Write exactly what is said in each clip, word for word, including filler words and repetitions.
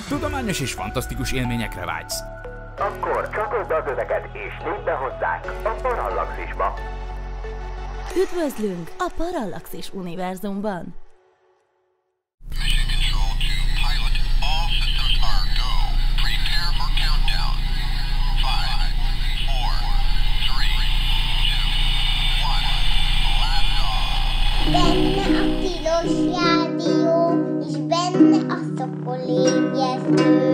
Tudományos és fantasztikus élményekre vágysz? Akkor csatold be az öveket és lépj be hozzánk a Parallaxisba! Üdvözlünk a Parallaxis univerzumban! Benne a tilos rádió, és benne a szokolébresztő.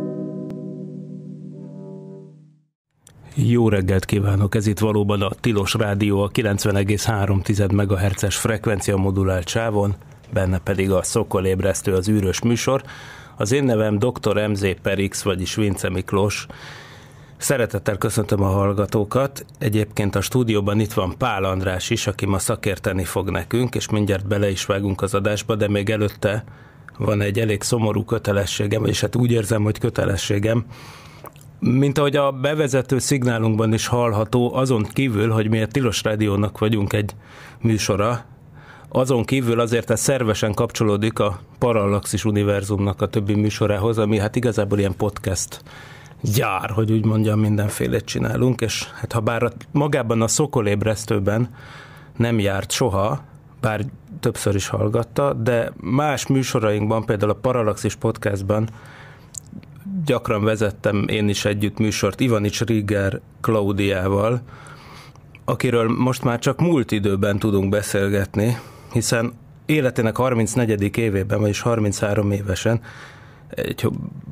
Jó reggelt kívánok! Ez itt valóban a Tilos Rádió a kilencven egész három megahertzes frekvencia modulált sávon, benne pedig a Szokolébresztő, az űrös műsor. Az én nevem doktor em zé per X, vagyis Vince Miklós. Szeretettel köszöntöm a hallgatókat. Egyébként a stúdióban itt van Pál András is, aki ma szakérteni fog nekünk, és mindjárt bele is vágunk az adásba, de még előtte van egy elég szomorú kötelességem, és hát úgy érzem, hogy kötelességem. Mint ahogy a bevezető szignálunkban is hallható, azon kívül, hogy mi a Tilos Rádiónak vagyunk egy műsora, azon kívül azért ez szervesen kapcsolódik a Parallaxis univerzumnak a többi műsorához, ami hát igazából ilyen podcast gyár, hogy úgy mondjam, mindenfélét csinálunk, és hát ha bár magában a Szokolébresztőben nem járt soha, bár többször is hallgatta, de más műsorainkban, például a Parallaxis podcastban gyakran vezettem én is együtt műsort Ivanics Rieger Klaudiával, akiről most már csak múlt időben tudunk beszélgetni, hiszen életének harmincnegyedik évében, vagyis harminchárom évesen, egy,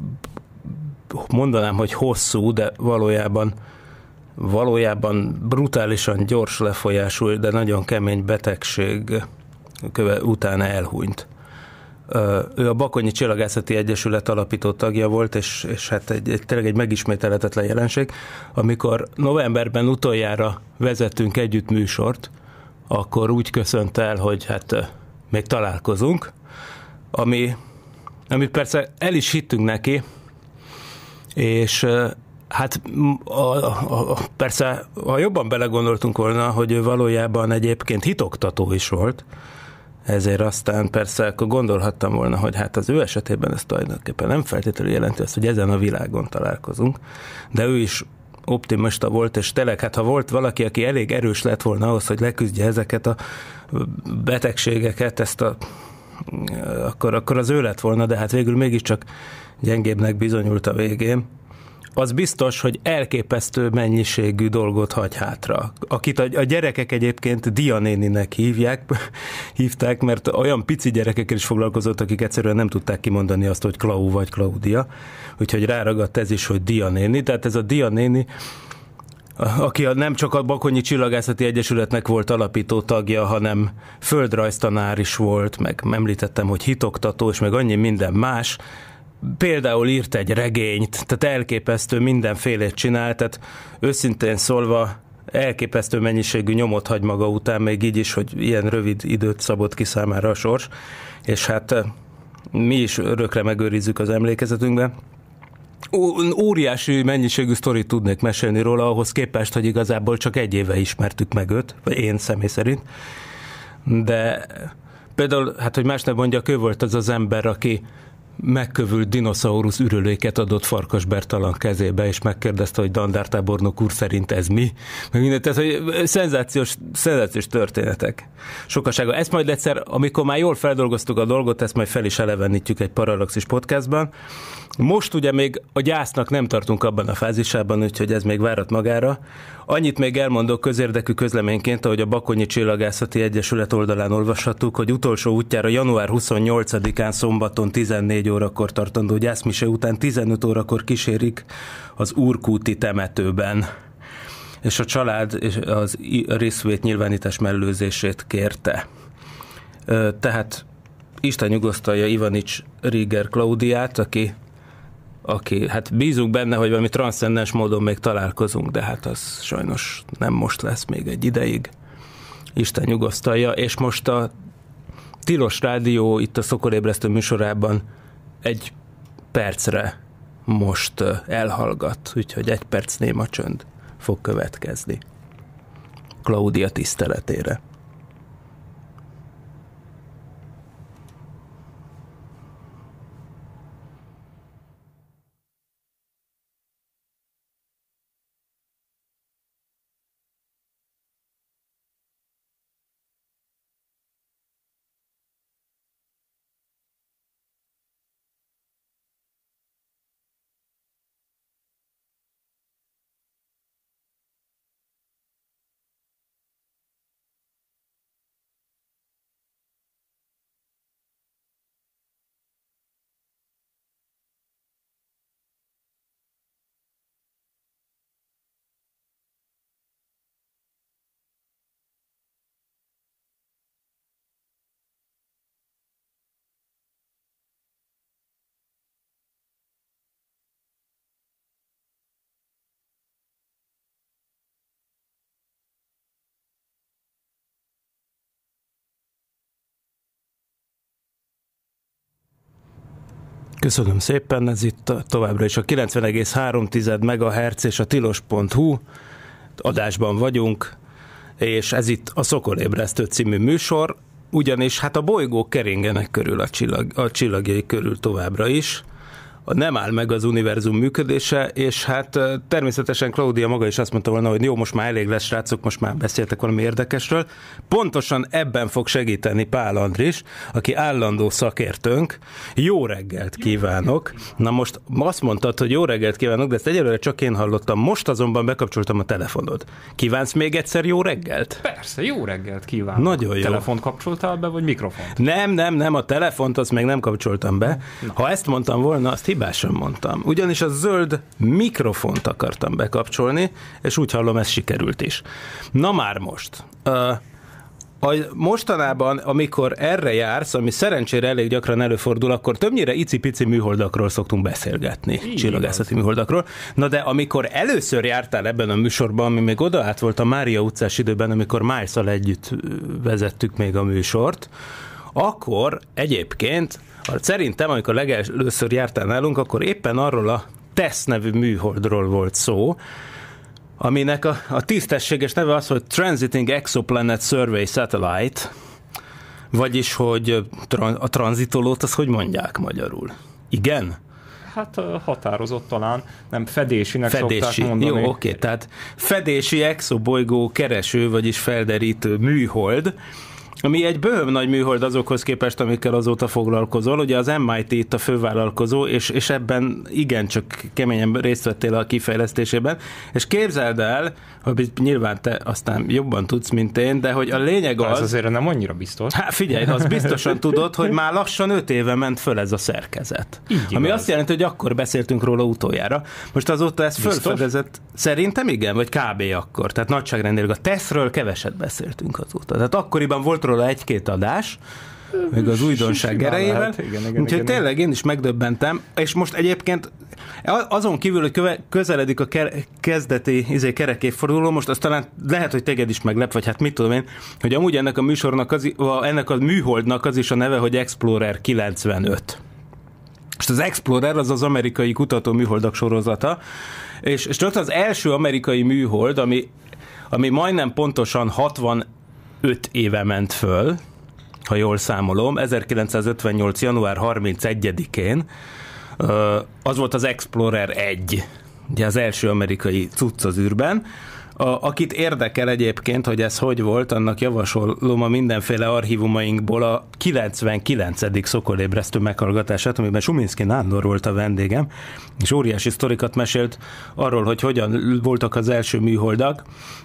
mondanám, hogy hosszú, de valójában, valójában brutálisan gyors lefolyású, de nagyon kemény betegség utána elhunyt. Ő a Bakonyi Csillagászati Egyesület alapító tagja volt, és, és hát egy, egy, tényleg egy megismételhetetlen jelenség. Amikor novemberben utoljára vezettünk együtt műsort, akkor úgy köszönt el, hogy hát még találkozunk, ami, amit persze el is hittünk neki, és hát a, a, a, persze, ha jobban belegondoltunk volna, hogy ő valójában egyébként hitoktató is volt, ezért aztán persze akkor gondolhattam volna, hogy hát az ő esetében ez tulajdonképpen nem feltétlenül jelenti azt, hogy ezen a világon találkozunk, de ő is optimista volt, és tényleg, hát ha volt valaki, aki elég erős lett volna ahhoz, hogy leküzdje ezeket a betegségeket, ezt a, akkor, akkor az ő lett volna, de hát végül mégiscsak gyengébbnek bizonyult a végén. Az biztos, hogy elképesztő mennyiségű dolgot hagy hátra. Akit a, a gyerekek egyébként Dia néninek hívják, hívták, mert olyan pici gyerekekkel is foglalkozott, akik egyszerűen nem tudták kimondani azt, hogy Klau vagy Klaudia. Úgyhogy ráragadt ez is, hogy Dia néni. Tehát ez a Dia néni, aki nem csak a Bakonyi Csillagászati Egyesületnek volt alapító tagja, hanem földrajztanár is volt, meg említettem, hogy hitoktató, és meg annyi minden más. Például írt egy regényt, tehát elképesztő mindenfélét csinált, tehát őszintén szólva elképesztő mennyiségű nyomot hagy maga után, még így is, hogy ilyen rövid időt szabott ki számára a sors, és hát mi is örökre megőrizzük az emlékezetünkben. Óriási mennyiségű sztorit tudnék mesélni róla, ahhoz képest, hogy igazából csak egy éve ismertük meg őt, vagy én személy szerint, de például, hát hogy más ne mondjak, ő volt az az ember, aki megkövült dinoszaurusz ürüléket adott Farkas Bertalan kezébe, és megkérdezte, hogy dandártábornok úr szerint ez mi? Meg mindent, tehát, hogy szenzációs, szenzációs történetek. Sokasága. Ezt majd egyszer, amikor már jól feldolgoztuk a dolgot, ezt majd fel is elevenítjük egy Parallaxis podcastban. Most ugye még a gyásznak nem tartunk abban a fázisában, úgyhogy ez még várat magára. Annyit még elmondok közérdekű közleményként, ahogy a Bakonyi Csillagászati Egyesület oldalán olvashattuk, hogy utolsó útjára január huszonnyolcadikán szombaton tizennégy órakor tartandó gyászmise után tizenöt órakor kísérik az Úrkúti temetőben. És a család az részvét nyilvánítás mellőzését kérte. Tehát Isten nyugosztalja Ivanics Rieger Klaudiát, aki aki, hát bízunk benne, hogy valami transzcendens módon még találkozunk, de hát az sajnos nem most lesz, még egy ideig. Isten nyugosztalja, és most a Tilos Rádió itt a Szokolébresztő műsorában egy percre most elhallgat, úgyhogy egy perc néma csönd fog következni Klaudia tiszteletére. Köszönöm szépen, ez itt továbbra is a kilencven egész három megahertz és a tilos pont hu adásban vagyunk, és ez itt a Szokolébresztő című műsor, ugyanis hát a bolygók keringenek körül a, csillag, a csillagjai körül továbbra is. Nem áll meg az univerzum működése, és hát természetesen Claudia maga is azt mondta volna, hogy jó, most már elég lesz, srácok, most már beszéltek valami érdekesről. Pontosan ebben fog segíteni Pál Andris, aki állandó szakértőnk. Jó reggelt kívánok! Na most azt mondtad, hogy jó reggelt kívánok, de ezt egyelőre csak én hallottam. Most azonban bekapcsoltam a telefonod. Kívánsz még egyszer jó reggelt? Persze, jó reggelt kívánok. Nagyon jó. Telefont kapcsoltál be, vagy mikrofont? Nem, nem, nem, a telefont azt még nem kapcsoltam be. Ha ezt mondtam volna, azt hibásan mondtam. Ugyanis a zöld mikrofont akartam bekapcsolni, és úgy hallom, ez sikerült is. Na már most. Uh, a mostanában, amikor erre jársz, ami szerencsére elég gyakran előfordul, akkor többnyire icipici műholdakról szoktunk beszélgetni, csillagászati műholdakról. Na de amikor először jártál ebben a műsorban, ami még oda át volt a Mária utcás időben, amikor Miles-szal együtt vezettük még a műsort, akkor egyébként szerintem, amikor legelőször jártál nálunk, akkor éppen arról a TESS nevű műholdról volt szó, aminek a, a tisztességes neve az, hogy Transiting Exoplanet Survey Satellite, vagyis, hogy a tranzitolót, azt hogy mondják magyarul? Igen? Hát határozott talán, nem fedésinek fedési. Szokták mondani. Jó, oké, tehát fedési exobolygó kereső, vagyis felderítő műhold, ami egy bőhöm nagy műhold azokhoz képest, amikkel azóta foglalkozol. Ugye az em i té itt a fővállalkozó, és, és ebben igencsak keményen részt vettél a kifejlesztésében. És képzeld el, hogy nyilván te aztán jobban tudsz, mint én, de hogy a lényeg az... Ez azért nem annyira biztos. Hát figyelj, az biztosan tudod, hogy már lassan öt éve ment föl ez a szerkezet. Így ami igaz. azt jelenti, hogy akkor beszéltünk róla utoljára. Most azóta ez biztos? Fölfedezett. Szerintem igen, vagy kb. Akkor. Tehát nagyságrendileg a TESZ-ről keveset beszéltünk azóta. Tehát akkoriban volt róla egy-két adás, még az újdonság erejével. Úgyhogy tényleg én is megdöbbentem, és most egyébként azon kívül, hogy köve, közeledik a ke- kezdeti izé, kerekévforduló, most azt talán lehet, hogy téged is meglep, vagy hát mit tudom én, hogy amúgy ennek a műsornak, az, ennek a műholdnak az is a neve, hogy Explorer kilencvenöt. Most az Explorer az az amerikai kutató műholdak sorozata, és, és csak az első amerikai műhold, ami, ami majdnem pontosan hatvanöt éve ment föl, ha jól számolom, ezerkilencszázötvennyolc. január harmincegyedikén, az volt az Explorer egy, ugye az első amerikai cucc az űrben. A, akit érdekel egyébként, hogy ez hogy volt, annak javasolom a mindenféle archívumainkból a kilencvenkilencedik szokolébresztő meghallgatását, amiben Suminski Nándor volt a vendégem, és óriási sztorikat mesélt arról, hogy hogyan voltak az első műholdak.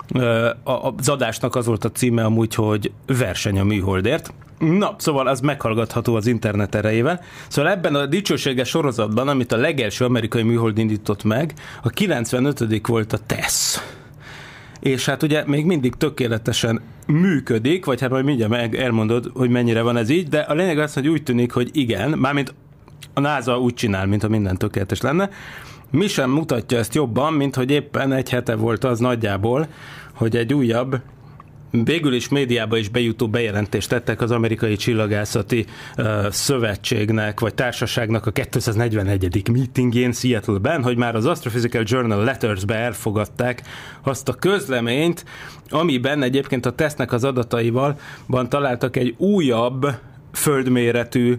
Az adásnak az volt a címe amúgy, hogy Verseny a műholdért. Na, szóval az meghallgatható az internet erejével. Szóval ebben a dicsőséges sorozatban, amit a legelső amerikai műhold indított meg, a kilencvenötödik volt a TESS. És hát ugye még mindig tökéletesen működik, vagy hát majd mindjárt elmondod, hogy mennyire van ez így, de a lényeg az, hogy úgy tűnik, hogy igen, mármint a NASA úgy csinál, mint ha minden tökéletes lenne. Mi sem mutatja ezt jobban, mint hogy éppen egy hete volt az nagyjából, hogy egy újabb, végül is médiába is bejutó bejelentést tettek az amerikai csillagászati uh, szövetségnek, vagy társaságnak a kétszáznegyvenegyedik meetingjén Seattle-ben, hogy már az Astrophysical Journal Letters-be elfogadták azt a közleményt, amiben egyébként a tesznek az adataival találtak egy újabb földméretű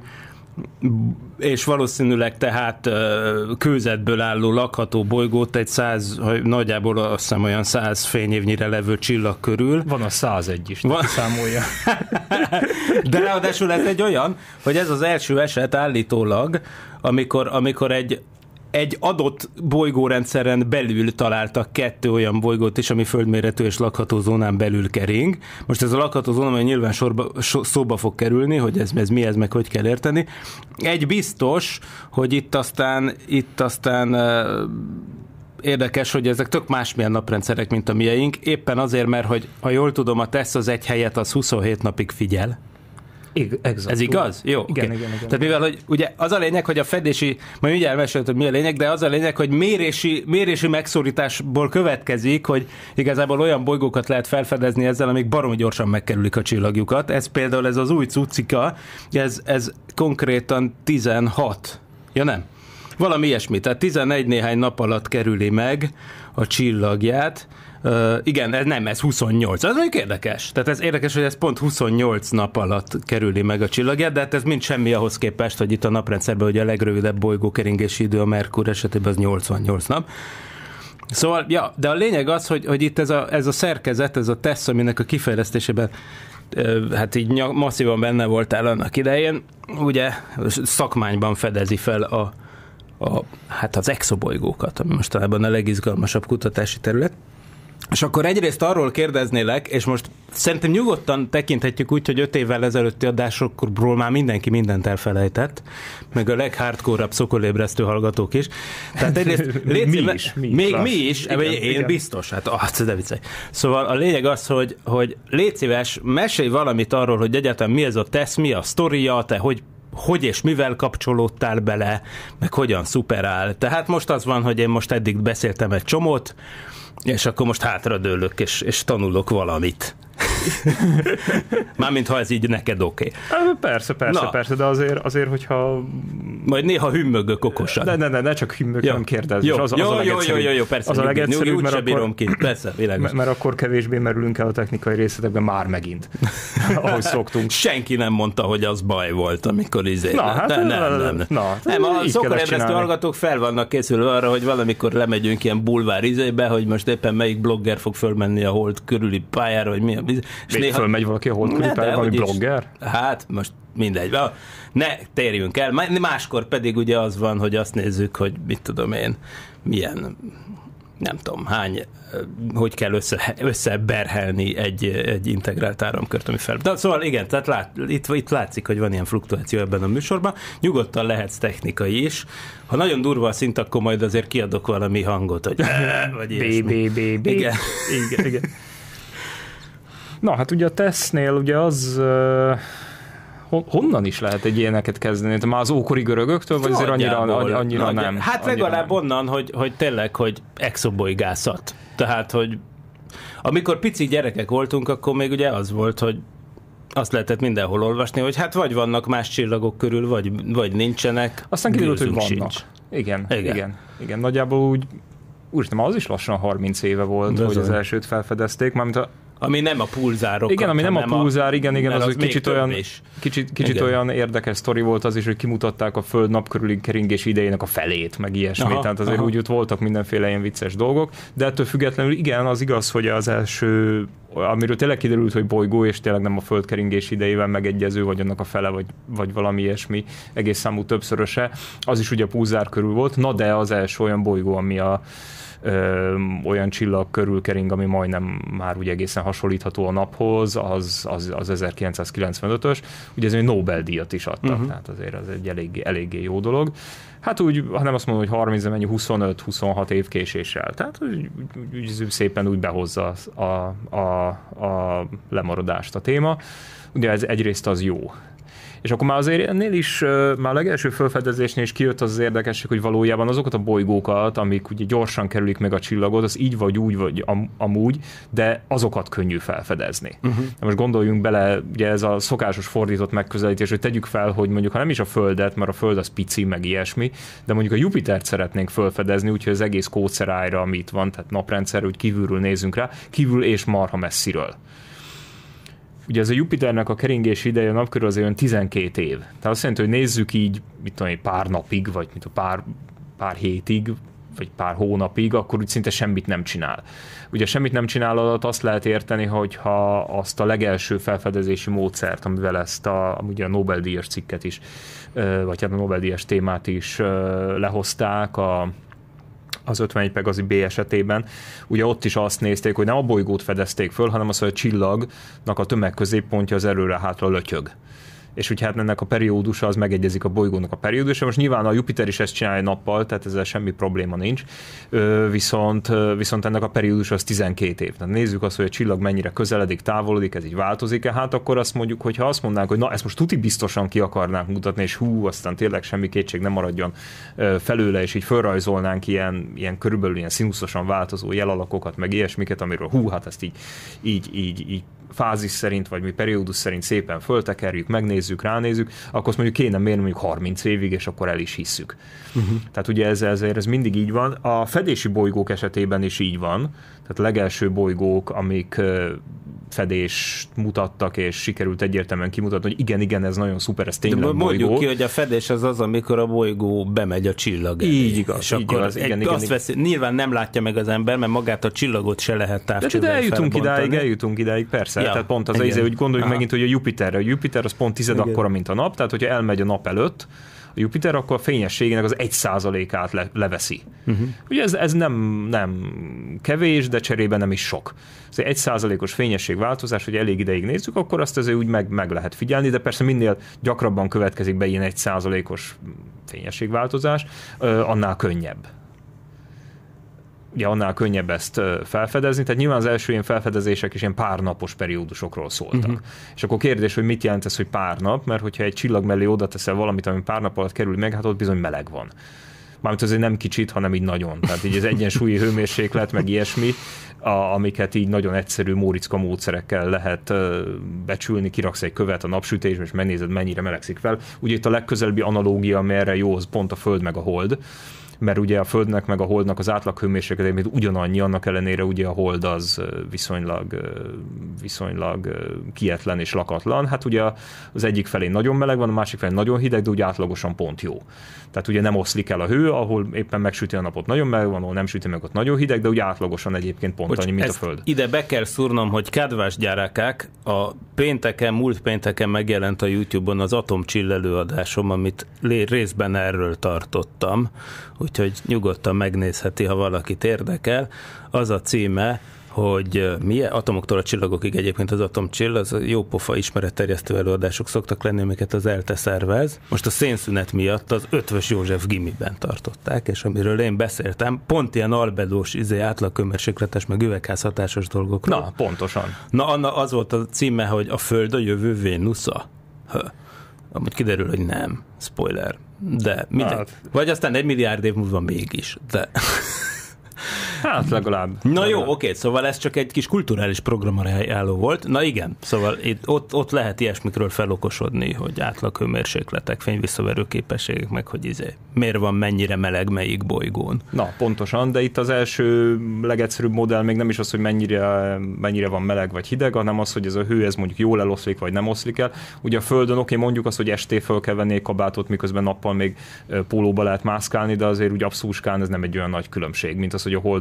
és valószínűleg tehát kőzetből álló lakható bolygót egy száz, nagyjából azt hiszem olyan száz fényévnyire levő csillag körül. Van a százegy is, Van... számolja. De ráadásul ez egy olyan, hogy ez az első eset állítólag, amikor, amikor egy egy adott bolygórendszeren belül találtak kettő olyan bolygót is, ami földméretű és lakható zónán belül kering. Most ez a lakható zóna, amely nyilván sorba, so, szóba fog kerülni, hogy ez, ez mi, ez meg hogy kell érteni. Egy biztos, hogy itt aztán, itt aztán uh, érdekes, hogy ezek tök másmilyen naprendszerek, mint a mieink. Éppen azért, mert hogy ha jól tudom, a TESS az egy helyet az huszonhét napig figyel. Exakt. Ez igaz? Jó, igen, okay. igen, igen. Tehát mivel, hogy ugye az a lényeg, hogy a fedési, majd mindjárt meséltem, hogy mi a lényeg, de az a lényeg, hogy mérési, mérési megszorításból következik, hogy igazából olyan bolygókat lehet felfedezni ezzel, amik baromi gyorsan megkerülik a csillagjukat. Ez például ez az új cuccika, ez, ez konkrétan tizenhat Ja nem. Valami ilyesmi, tehát tizenegy néhány nap alatt kerüli meg a csillagját. Uh, igen, ez nem, ez huszonnyolc. Ez mondjuk érdekes. Tehát ez érdekes, hogy ez pont huszonnyolc nap alatt kerüli meg a csillagját, de hát ez mind semmi ahhoz képest, hogy itt a naprendszerben ugye a legrövidebb bolygókeringési idő a Merkur esetében az nyolcvannyolc nap. Szóval, ja, de a lényeg az, hogy, hogy itt ez a, ez a szerkezet, ez a TESS, aminek a kifejlesztésében hát így masszívan benne voltál annak idején, ugye szakmányban fedezi fel a, a, hát az exobolygókat, ami mostanában a legizgalmasabb kutatási terület. És akkor egyrészt arról kérdeznélek, és most szerintem nyugodtan tekinthetjük úgy, hogy öt évvel ezelőtti adásokról már mindenki mindent elfelejtett, meg a leghardcore-abb szokolébresztő hallgatók is. Tehát egyrészt légy, mi is, mi még mi is, igen, én igen. Biztos, hát ah, de viccelj. Szóval a lényeg az, hogy, hogy légy szíves, mesélj valamit arról, hogy egyáltalán mi ez a TESS, mi a sztoria, te hogy hogy és mivel kapcsolódtál bele, meg hogyan szuperál. Tehát most az van, hogy én most eddig beszéltem egy csomót, és akkor most hátradőlök, és, és tanulok valamit. Mármint, ha ez így neked oké. Okay. Persze, persze, Na. persze, de azért, azért, hogyha... Majd néha hümmögök okosan. Ne, ne, ne, ne csak hümmögök, nem kérdezz. Jó, az, az jó, a jó, jó, jó, jó, persze. Az a legegyszerűbb, mert akkor... ki. Persze, mert, mert akkor kevésbé merülünk el a technikai részletekben már megint, ahogy szoktunk. Senki nem mondta, hogy az baj volt, amikor izé. Na, hát nem, nem, nem. Na, nem a szokorébresztő hallgatók fel vannak készülve arra, hogy valamikor lemegyünk ilyen bulvár izébe, hogy most éppen melyik blogger fog fölmenni a hold körüli pályára, hogy mi a... És néha... fölmegy valaki a hold körüli pályára, valami blogger? Hát most mindegy. Ne térjünk el. Máskor pedig ugye az van, hogy azt nézzük, hogy mit tudom én, milyen, nem tudom, hány, hogy kell össze, összeberhelni egy, egy integrált áramkört, ami fel. De szóval igen, tehát lát, itt, itt látszik, hogy van ilyen fluktuáció ebben a műsorban. Nyugodtan lehetsz technikai is. Ha nagyon durva a szint, akkor majd azért kiadok valami hangot, hogy vagy ilyesmi. B, B, B, B. Igen. igen, igen. Na, hát ugye a TESS-nél ugye az... Uh... Honnan is lehet egy ilyeneket kezdeni? Már az ókori görögöktől, vagy azért annyira, annyira nem? Hát annyira legalább nem. onnan, hogy, hogy tényleg, hogy exobolygászat. Tehát, hogy amikor pici gyerekek voltunk, akkor még ugye az volt, hogy azt lehetett mindenhol olvasni, hogy hát vagy vannak más csillagok körül, vagy, vagy nincsenek. Aztán kiderült, hogy vannak. Igen, igen, igen, igen. Nagyjából úgy, úristen, az is lassan harminc éve volt, de hogy az elsőt felfedezték, mármint a ami nem a pulzárokat. Igen, ami nem a pulzár, igen, igen, az, az, az kicsit olyan, kicsit, kicsit olyan érdekes sztori volt az is, hogy kimutatták a Föld nap körüli keringés idejének a felét, meg ilyesmi, aha, tehát azért aha. úgy ott voltak mindenféle ilyen vicces dolgok, de ettől függetlenül igen, az igaz, hogy az első, amiről tényleg kiderült, hogy bolygó, és tényleg nem a Föld keringés idejével megegyező, vagy annak a fele, vagy, vagy valami ilyesmi egész számú többszöröse, az is ugye a pulzár körül volt, na de az első olyan bolygó, ami a Ö, olyan csillag körül kering, ami majdnem már úgy egészen hasonlítható a naphoz, az, az, az ezerkilencszázkilencvenötös. Ugye ez egy Nobel-díjat is adtak, uh-huh. tehát azért az egy eléggé, eléggé jó dolog. Hát úgy, ha nem azt mondom, hogy harminc, de mennyi, huszonöt-huszonhat év késéssel. Tehát úgy, úgy, úgy szépen úgy behozza a, a, a lemaradást a téma. Ugye ez egyrészt az jó. És akkor már azért ennél is, már a legelső felfedezésnél is kijött az, az érdekesség, hogy valójában azokat a bolygókat, amik ugye gyorsan kerülik meg a csillagot, az így vagy úgy, vagy am, amúgy, de azokat könnyű felfedezni. Uh-huh. Most gondoljunk bele, ugye ez a szokásos fordított megközelítés, hogy tegyük fel, hogy mondjuk, ha nem is a Földet, mert a Föld az pici, meg ilyesmi, de mondjuk a Jupitert szeretnénk felfedezni, úgyhogy az egész kódszerájra, ami itt van, tehát naprendszer, úgy kívülről nézzünk rá, kívül és marha messziről. Ugye ez a Jupiternek a keringési ideje a nap körül azért olyan tizenkét év. Tehát azt jelenti, hogy nézzük így, mit tudom, pár napig, vagy mit a pár, pár hétig, vagy pár hónapig, akkor úgy szinte semmit nem csinál. Ugye semmit nem csinál alatt azt lehet érteni, hogyha azt a legelső felfedezési módszert, amivel ezt a, ugye a Nobel-díjas cikket is, vagy hát a Nobel-díjas témát is lehozták, a az ötvenegy Pegasi B esetében, ugye ott is azt nézték, hogy nem a bolygót fedezték föl, hanem az, hogy a csillagnak a tömegközéppontja az előre-hátra lötyög. És úgy hát ennek a periódusa az megegyezik a bolygónak a periódusa. Most nyilván a Jupiter is ezt csinálja nappal, tehát ezzel semmi probléma nincs, viszont, viszont ennek a periódusa az tizenkét év. Tehát nézzük azt, hogy a csillag mennyire közeledik, távolodik, ez így változik-e, hát akkor azt mondjuk, hogy ha azt mondanánk, hogy na, ezt most tuti biztosan ki akarnánk mutatni, és hú, aztán tényleg semmi kétség nem maradjon felőle, és így felrajzolnánk ilyen, ilyen körülbelül ilyen színuszosan változó jelalakokat, meg ilyesmiket, amiről hú, hát ezt így, így, így, így fázis szerint, vagy mi periódus szerint szépen föltekerjük, megnézzük, ránézzük, akkor azt mondjuk kéne mérni mondjuk harminc évig, és akkor el is hisszük. Uh-huh. Tehát ugye ez, ezért ez mindig így van. A fedési bolygók esetében is így van, tehát a legelső bolygók, amik fedést mutattak, és sikerült egyértelműen kimutatni, hogy igen, igen, ez nagyon szuper, ez tényleg bolygó. Mondjuk ki, hogy a fedés az az, amikor a bolygó bemegy a csillag elé. Így igaz, és így akkor igaz, igen, igen, azt igen. veszi, nyilván nem látja meg az ember, mert magát a csillagot se lehet távcsővel de, de eljutunk felbontani. idáig, eljutunk idáig, persze. Ja, tehát pont az izé, hogy gondoljuk Aha. megint, hogy a Jupiterre. A Jupiter az pont tized igen. akkora, mint a nap, tehát hogyha elmegy a nap előtt, a Jupiter, akkor a fényességének az egy százalékát le, leveszi. Uh-huh. Ugye ez, ez nem, nem kevés, de cserében nem is sok. Ez egy százalékos fényességváltozás, hogy elég ideig nézzük, akkor azt azért úgy meg, meg lehet figyelni, de persze minél gyakrabban következik be ilyen egy százalékos fényességváltozás, annál könnyebb. Ugye annál könnyebb ezt felfedezni, tehát nyilván az első ilyen felfedezések is ilyen pár napos periódusokról szóltak. Uh-huh. És akkor kérdés, hogy mit jelent ez, hogy pár nap, mert hogyha egy csillag mellé oda teszel valamit, ami pár nap alatt kerül meg, hát ott bizony meleg van. Mármint azért nem kicsit, hanem így nagyon. Tehát így az egyensúlyi hőmérséklet, meg ilyesmi, a, amiket így nagyon egyszerű móricka módszerekkel lehet uh, becsülni, kiraksz egy követ a napsütésbe, és megnézed, mennyire melegszik fel. Ugye itt a legközelebbi analógia, ami erre jó, az pont a Föld meg a Hold, mert ugye a Földnek meg a Holdnak az átlag hőmérséklet ugyanannyi, annak ellenére ugye a Hold az viszonylag, viszonylag kietlen és lakatlan. Hát ugye az egyik felén nagyon meleg van, a másik felén nagyon hideg, de ugye átlagosan pont jó. Tehát ugye nem oszlik el a hő, ahol éppen megsüti a napot nagyon meleg van, ahol nem süti meg ott nagyon hideg, de ugye átlagosan egyébként pont Bocs, annyi, mint a Föld. Ide be kell szúrnom, hogy kedves gyerekek, a pénteken, múlt pénteken megjelent a YouTube-on az atomcsill előadásom, amit részben erről tartottam, úgyhogy nyugodtan megnézheti, ha valakit érdekel. Az a címe, hogy milyen atomoktól a csillagokig egyébként az atomcsill, az jópofa ismeretterjesztő előadások szoktak lenni, amiket az ELTE szervez. Most a szénszünet miatt az Ötvös József Gimiben tartották, és amiről én beszéltem, pont ilyen albedós, izé, átlagkömérsékletes, meg üvegházhatásos dolgokról. Na, pontosan. Na, Anna, az volt a címe, hogy a Föld a jövő Vénusza. Hö. Amúgy kiderül, hogy nem. Spoiler. De minden. Hát. Vagy aztán egy milliárd év múlva mégis. De... Hát legalább. Na legalább. jó, oké, szóval ez csak egy kis kulturális programajánló volt. Na igen, szóval itt, ott, ott lehet ilyesmikről felokosodni, hogy átlag hőmérsékletek, fényvisszaverő képességek, meg hogy izé, miért van mennyire meleg melyik bolygón. Na, pontosan, de itt az első legegyszerűbb modell még nem is az, hogy mennyire, mennyire van meleg vagy hideg, hanem az, hogy ez a hő, ez mondjuk jól eloszlik, vagy nem oszlik el. Ugye a Földön oké, mondjuk azt, hogy esté föl kell venni egy kabátot, miközben nappal még pólóba lehet mászkálni, de azért úgy abszolúskán ez nem egy olyan nagy különbség, mint az, hogy a Holdon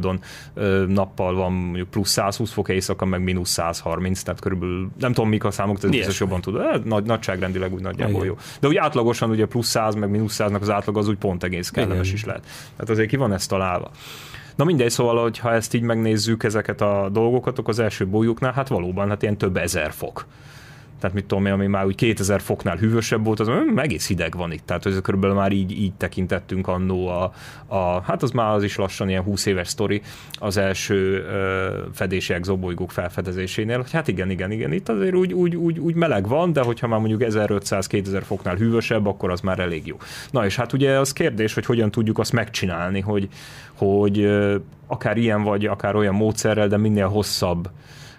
nappal van mondjuk plusz százhúsz fok, éjszaka meg mínusz száz harminc, tehát körülbelül, nem tudom mik a számok, ez biztos jobban tud, nagy, nagyságrendileg úgy nagyjából igen. Jó. De úgy átlagosan ugye plusz száz meg mínusz száznak az átlag az úgy pont egész kellemes is lehet. Tehát azért ki van ezt találva. Na mindegy, szóval, hogy ha ezt így megnézzük ezeket a dolgokat, akkor az első bolygóknál, hát valóban hát ilyen több ezer fok. Tehát mit tudom én, ami már úgy kétezer foknál hűvösebb volt, az hm, egész hideg van itt. Tehát ez körülbelül már így, így tekintettünk annó a, a, hát az már az is lassan ilyen húsz éves sztori az első ö, fedési exobolygók felfedezésénél. Hát igen, igen, igen, itt azért úgy, úgy, úgy, úgy meleg van, de hogyha már mondjuk ezerötszáz-kétezer foknál hűvösebb, akkor az már elég jó. Na és hát ugye az kérdés, hogy hogyan tudjuk azt megcsinálni, hogy, hogy ö, akár ilyen vagy akár olyan módszerrel, de minél hosszabb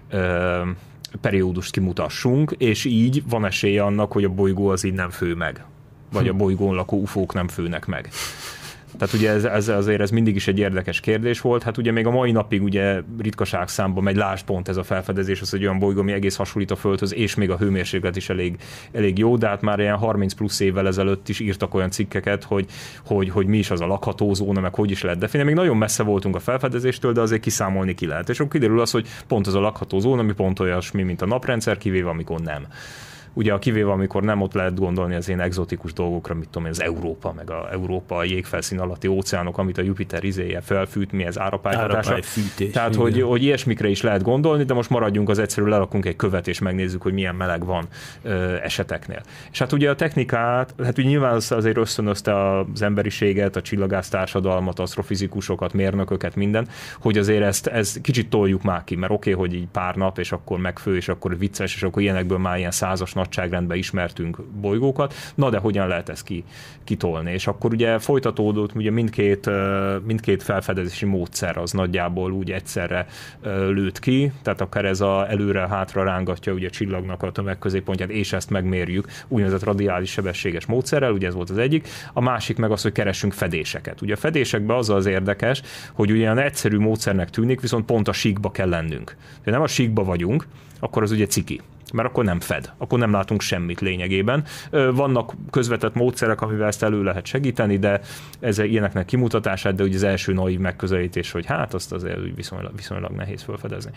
ö, periódust kimutassunk, és így van esélye annak, hogy a bolygó az így nem fő meg. Vagy a bolygón lakó ufók nem főnek meg. Tehát ugye ez, ez azért ez mindig is egy érdekes kérdés volt. Hát ugye még a mai napig ugye ritkaság számban megy, lásd pont ez a felfedezés, az egy olyan bolygó, ami egész hasonlít a Földhöz, és még a hőmérséklet is elég, elég jó, de hát már ilyen harminc plusz évvel ezelőtt is írtak olyan cikkeket, hogy, hogy, hogy mi is az a lakható zóna, meg hogy is lehet definiálni. Még nagyon messze voltunk a felfedezéstől, de azért kiszámolni ki lehet. És akkor kiderül az, hogy pont az a lakható zóna, ami pont olyasmi, mint a naprendszer, kivéve amikor nem. Ugye a kivéve, amikor nem, ott lehet gondolni az ilyen egzotikus dolgokra, mit tudom én, az Európa, meg a Európa, a jégfelszín alatti óceánok, amit a Jupiter izéje felfűt, mi ez árapályhatása. Tehát, hogy, hogy ilyesmikre is lehet gondolni, de most maradjunk az egyszerű, lerakunk egy követ, és megnézzük, hogy milyen meleg van ö, eseteknél. És hát ugye a technikát, hát ugye nyilván az azért ösztönözte az emberiséget, a csillagász társadalmat, asztrofizikusokat, mérnököket, minden, hogy azért ezt, ezt kicsit toljuk már ki, mert oké, okay, hogy így pár nap, és akkor megfő, és akkor vicces, és akkor ilyenekből már ilyen százas nagyságrendben ismertünk bolygókat, na de hogyan lehet ezt ki, kitolni? És akkor ugye folytatódott, ugye mindkét, mindkét felfedezési módszer az nagyjából úgy egyszerre lőtt ki, tehát akár ez a előre-hátra rángatja ugye a csillagnak a tömegközéppontját, és ezt megmérjük úgynevezett radiális sebességes módszerrel, ugye ez volt az egyik, a másik meg az, hogy keressünk fedéseket. Ugye a fedésekben az az érdekes, hogy ugyan egyszerű módszernek tűnik, viszont pont a síkba kell lennünk. Ha nem a síkba vagyunk, akkor az ugye ciki, mert akkor nem fed, akkor nem látunk semmit lényegében. Vannak közvetett módszerek, amivel ezt elő lehet segíteni, de ez ilyeneknek kimutatását, de ugye az első naív megközelítés, hogy hát azt azért viszonylag, viszonylag nehéz felfedezni.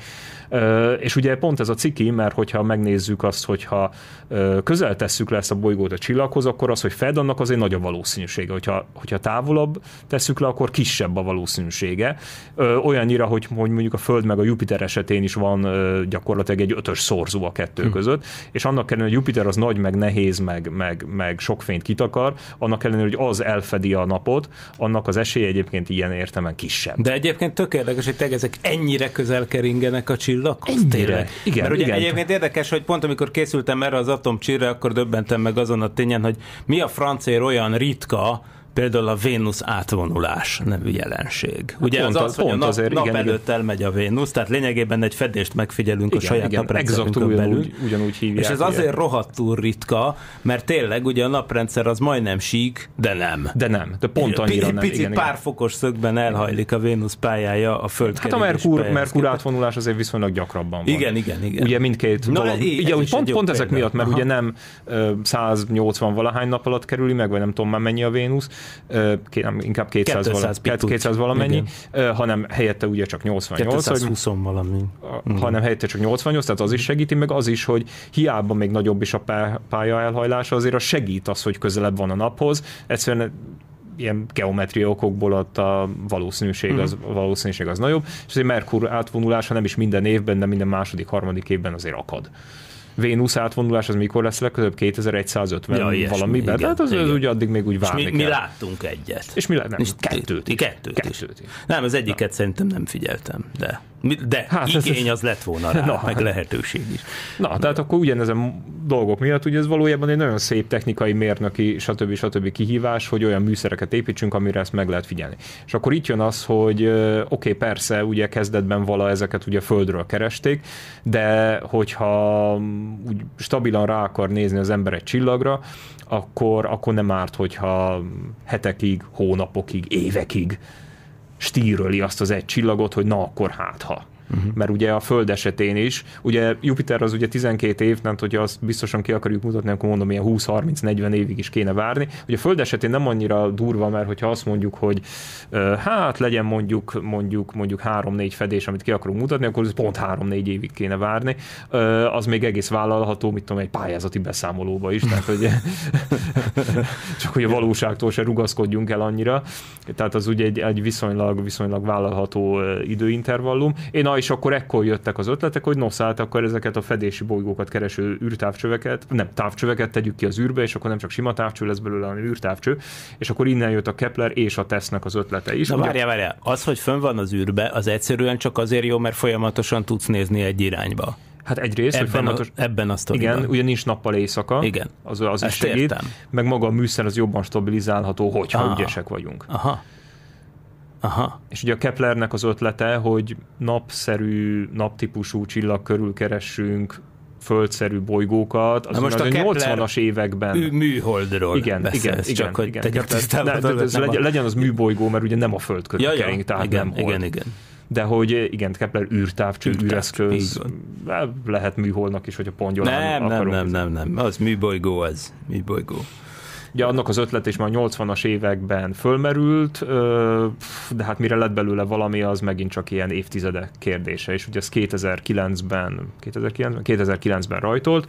És ugye pont ez a ciki, mert hogyha megnézzük azt, hogyha közel tesszük le ezt a bolygót a csillaghoz, akkor az, hogy fed, annak azért nagy a valószínűsége. Hogyha, hogyha távolabb tesszük le, akkor kisebb a valószínűsége. Olyannyira, hogy, hogy mondjuk a Föld meg a Jupiter esetén is van gyakorlatilag egy ötös szorzó a kettő között, és annak ellenére, hogy Jupiter az nagy, meg nehéz, meg, meg, meg sok fényt kitakar, annak ellenére, hogy az elfedi a napot, annak az esélye egyébként ilyen értelemben kisebb. De egyébként tök érdekes, hogy tényleg ezek ennyire közel keringenek a csillaghoz. Ennyire. Igen, mert ugye igen. egyébként érdekes, hogy pont amikor készültem erre az atomcsillagre, akkor döbbentem meg azon a tényen, hogy mi a francér olyan ritka, például a Vénusz átvonulás nevű jelenség. Ugye pont az, az, az hogy pont a nap, azért, nap igen, előtt igen. elmegy a Vénusz, tehát lényegében egy fedést megfigyelünk igen, a saját igen, naprendszerünkön belül. Ugyanúgy, ugyanúgy hívják. És ez azért rohadtul ritka, mert tényleg ugye a naprendszer az majdnem sík, de nem. De nem, de pont annyira P- nem. Picit igen, pár igen. fokos szögben elhajlik a Vénusz pályája a Föld Hát a Merkur, Merkur átvonulás azért viszonylag gyakrabban van. Igen, igen, igen. Ugye mindkét Na, dolog. így, Ugye, ez pont, pont ezek példa. miatt, mert Aha. ugye nem száznyolcvan valahány nap alatt kerüli meg, vagy nem tudom már mennyi a Vénusz, nem, inkább kétszáz, kétszáz valamennyi, igen. hanem helyette ugye csak nyolcvannyolc. kétszázhúsz valami. Hanem helyette csak nyolcvannyolc, tehát az is segíti, meg az is, hogy hiába még nagyobb is a pálya elhajlása, azért az segít az, hogy közelebb van a naphoz. Egyszerűen ilyen geometria okokból ott a valószínűség az, a valószínűség az nagyobb, és azért Merkur átvonulása nem is minden évben, de minden második, harmadik évben azért akad. Vénusz átvonulás az mikor lesz legközelebb? kétezer-százötven ja, valamiben? Tehát az, az ugye addig még úgy várni mi, kell. mi láttunk egyet. És mi nem, kettőt is. Kettőt, kettőt is. is. Nem, az egyiket Na. szerintem nem figyeltem, de, de hát igény az lett volna rá, Na, meg lehetőség is. Na, tehát akkor ugyanezen dolgok miatt, ugye ez valójában egy nagyon szép technikai, mérnöki, stb. stb. Kihívás, hogy olyan műszereket építsünk, amire ezt meg lehet figyelni. És akkor itt jön az, hogy oké, okay, persze, ugye kezdetben vala ezeket ugye Földről keresték, de hogyha úgy stabilan rá akar nézni az ember egy csillagra, akkor, akkor nem árt, hogyha hetekig, hónapokig, évekig stíröli azt az egy csillagot, hogy na akkor hát ha. Uh-huh. Mert ugye a Föld esetén is, ugye Jupiter az ugye tizenkét év, nem hogyha azt biztosan ki akarjuk mutatni, akkor mondom, ilyen húsz-harminc-negyven évig is kéne várni. Ugye a Föld esetén nem annyira durva, mert hogyha azt mondjuk, hogy uh, hát legyen mondjuk mondjuk mondjuk három-négy fedés, amit ki akarunk mutatni, akkor ez pont három-négy évig kéne várni. Uh, az még egész vállalható, mit tudom, egy pályázati beszámolóba is, tehát hogy csak hogy a valóságtól se rugaszkodjunk el annyira. Tehát az ugye egy, egy viszonylag, viszonylag vállalható uh, időintervallum. Én és akkor ekkor jöttek az ötletek, hogy nos, hát akkor ezeket a fedési bolygókat kereső űrtávcsöveket, nem távcsöveket tegyük ki az űrbe, és akkor nem csak sima távcső lesz belőle, hanem űrtávcső, és akkor innen jött a Kepler és a TESZ-nek az ötlete is. Na várjál, várjál, az, hogy fönn van az űrbe, az egyszerűen csak azért jó, mert folyamatosan tudsz nézni egy irányba. Hát egyrészt, ebben, hogy folyamatos... a, ebben a sztoriban. Igen, ugye nincs nappal éjszaka, igen. az, az is Ezt segít, értem. Meg maga a műszer az jobban stabilizálható, hogyha Aha. ügyesek vagyunk. Aha. Aha. És ugye a Keplernek az ötlete, hogy napszerű, naptípusú csillag körül keressünk földszerű bolygókat, az most a nyolcvanas években. Műholdról igen, beszélsz, igen, csak igen, hogy igen, tegyek tisztában. Legyen, legyen az műbolygó, mert ugye nem a Föld körül ja, kering, tehát igen, nem hold. igen, igen. De hogy igen, Kepler űrtávcső, űreszköz, lehet műholdnak is, hogy a pongyolán nem, nem, nem, nem, nem, az műbolygó, az műbolygó. Ugye annak az ötlet is már a nyolcvanas években fölmerült, de hát mire lett belőle valami, az megint csak ilyen évtizedek kérdése, és ugye ez kétezer-kilencben, kétezer-kilencben, kétezer-kilencben rajtolt,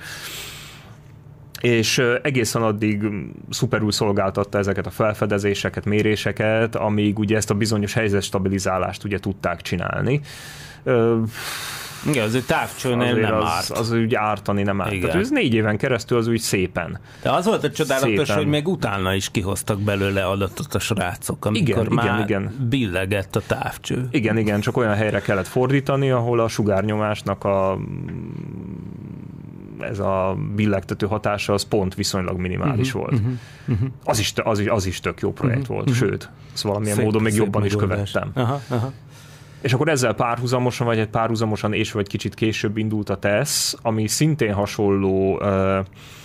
és egészen addig szuperül szolgáltatta ezeket a felfedezéseket, méréseket, amíg ugye ezt a bizonyos helyzetstabilizálást ugye tudták csinálni. Igen, az ő távcsőnél nem az, árt. Az úgy ártani nem árt. Tehát ez négy éven keresztül az úgy szépen. De az volt a csodálatos, szépen. hogy még utána is kihoztak belőle adatot a srácok, amikor igen, már igen, igen. billegett a távcső. Igen, igen, csak olyan helyre kellett fordítani, ahol a sugárnyomásnak a ez a billegtető hatása az pont viszonylag minimális uh-huh, volt. Uh-huh, uh-huh. Az, is, az, is, az is tök jó projekt uh-huh, volt, uh-huh. sőt, ezt valamilyen szép, módon még jobban is követtem. Aha, aha. És akkor ezzel párhuzamosan, vagy egy párhuzamosan és vagy kicsit később indult a TESZ, ami szintén hasonló uh,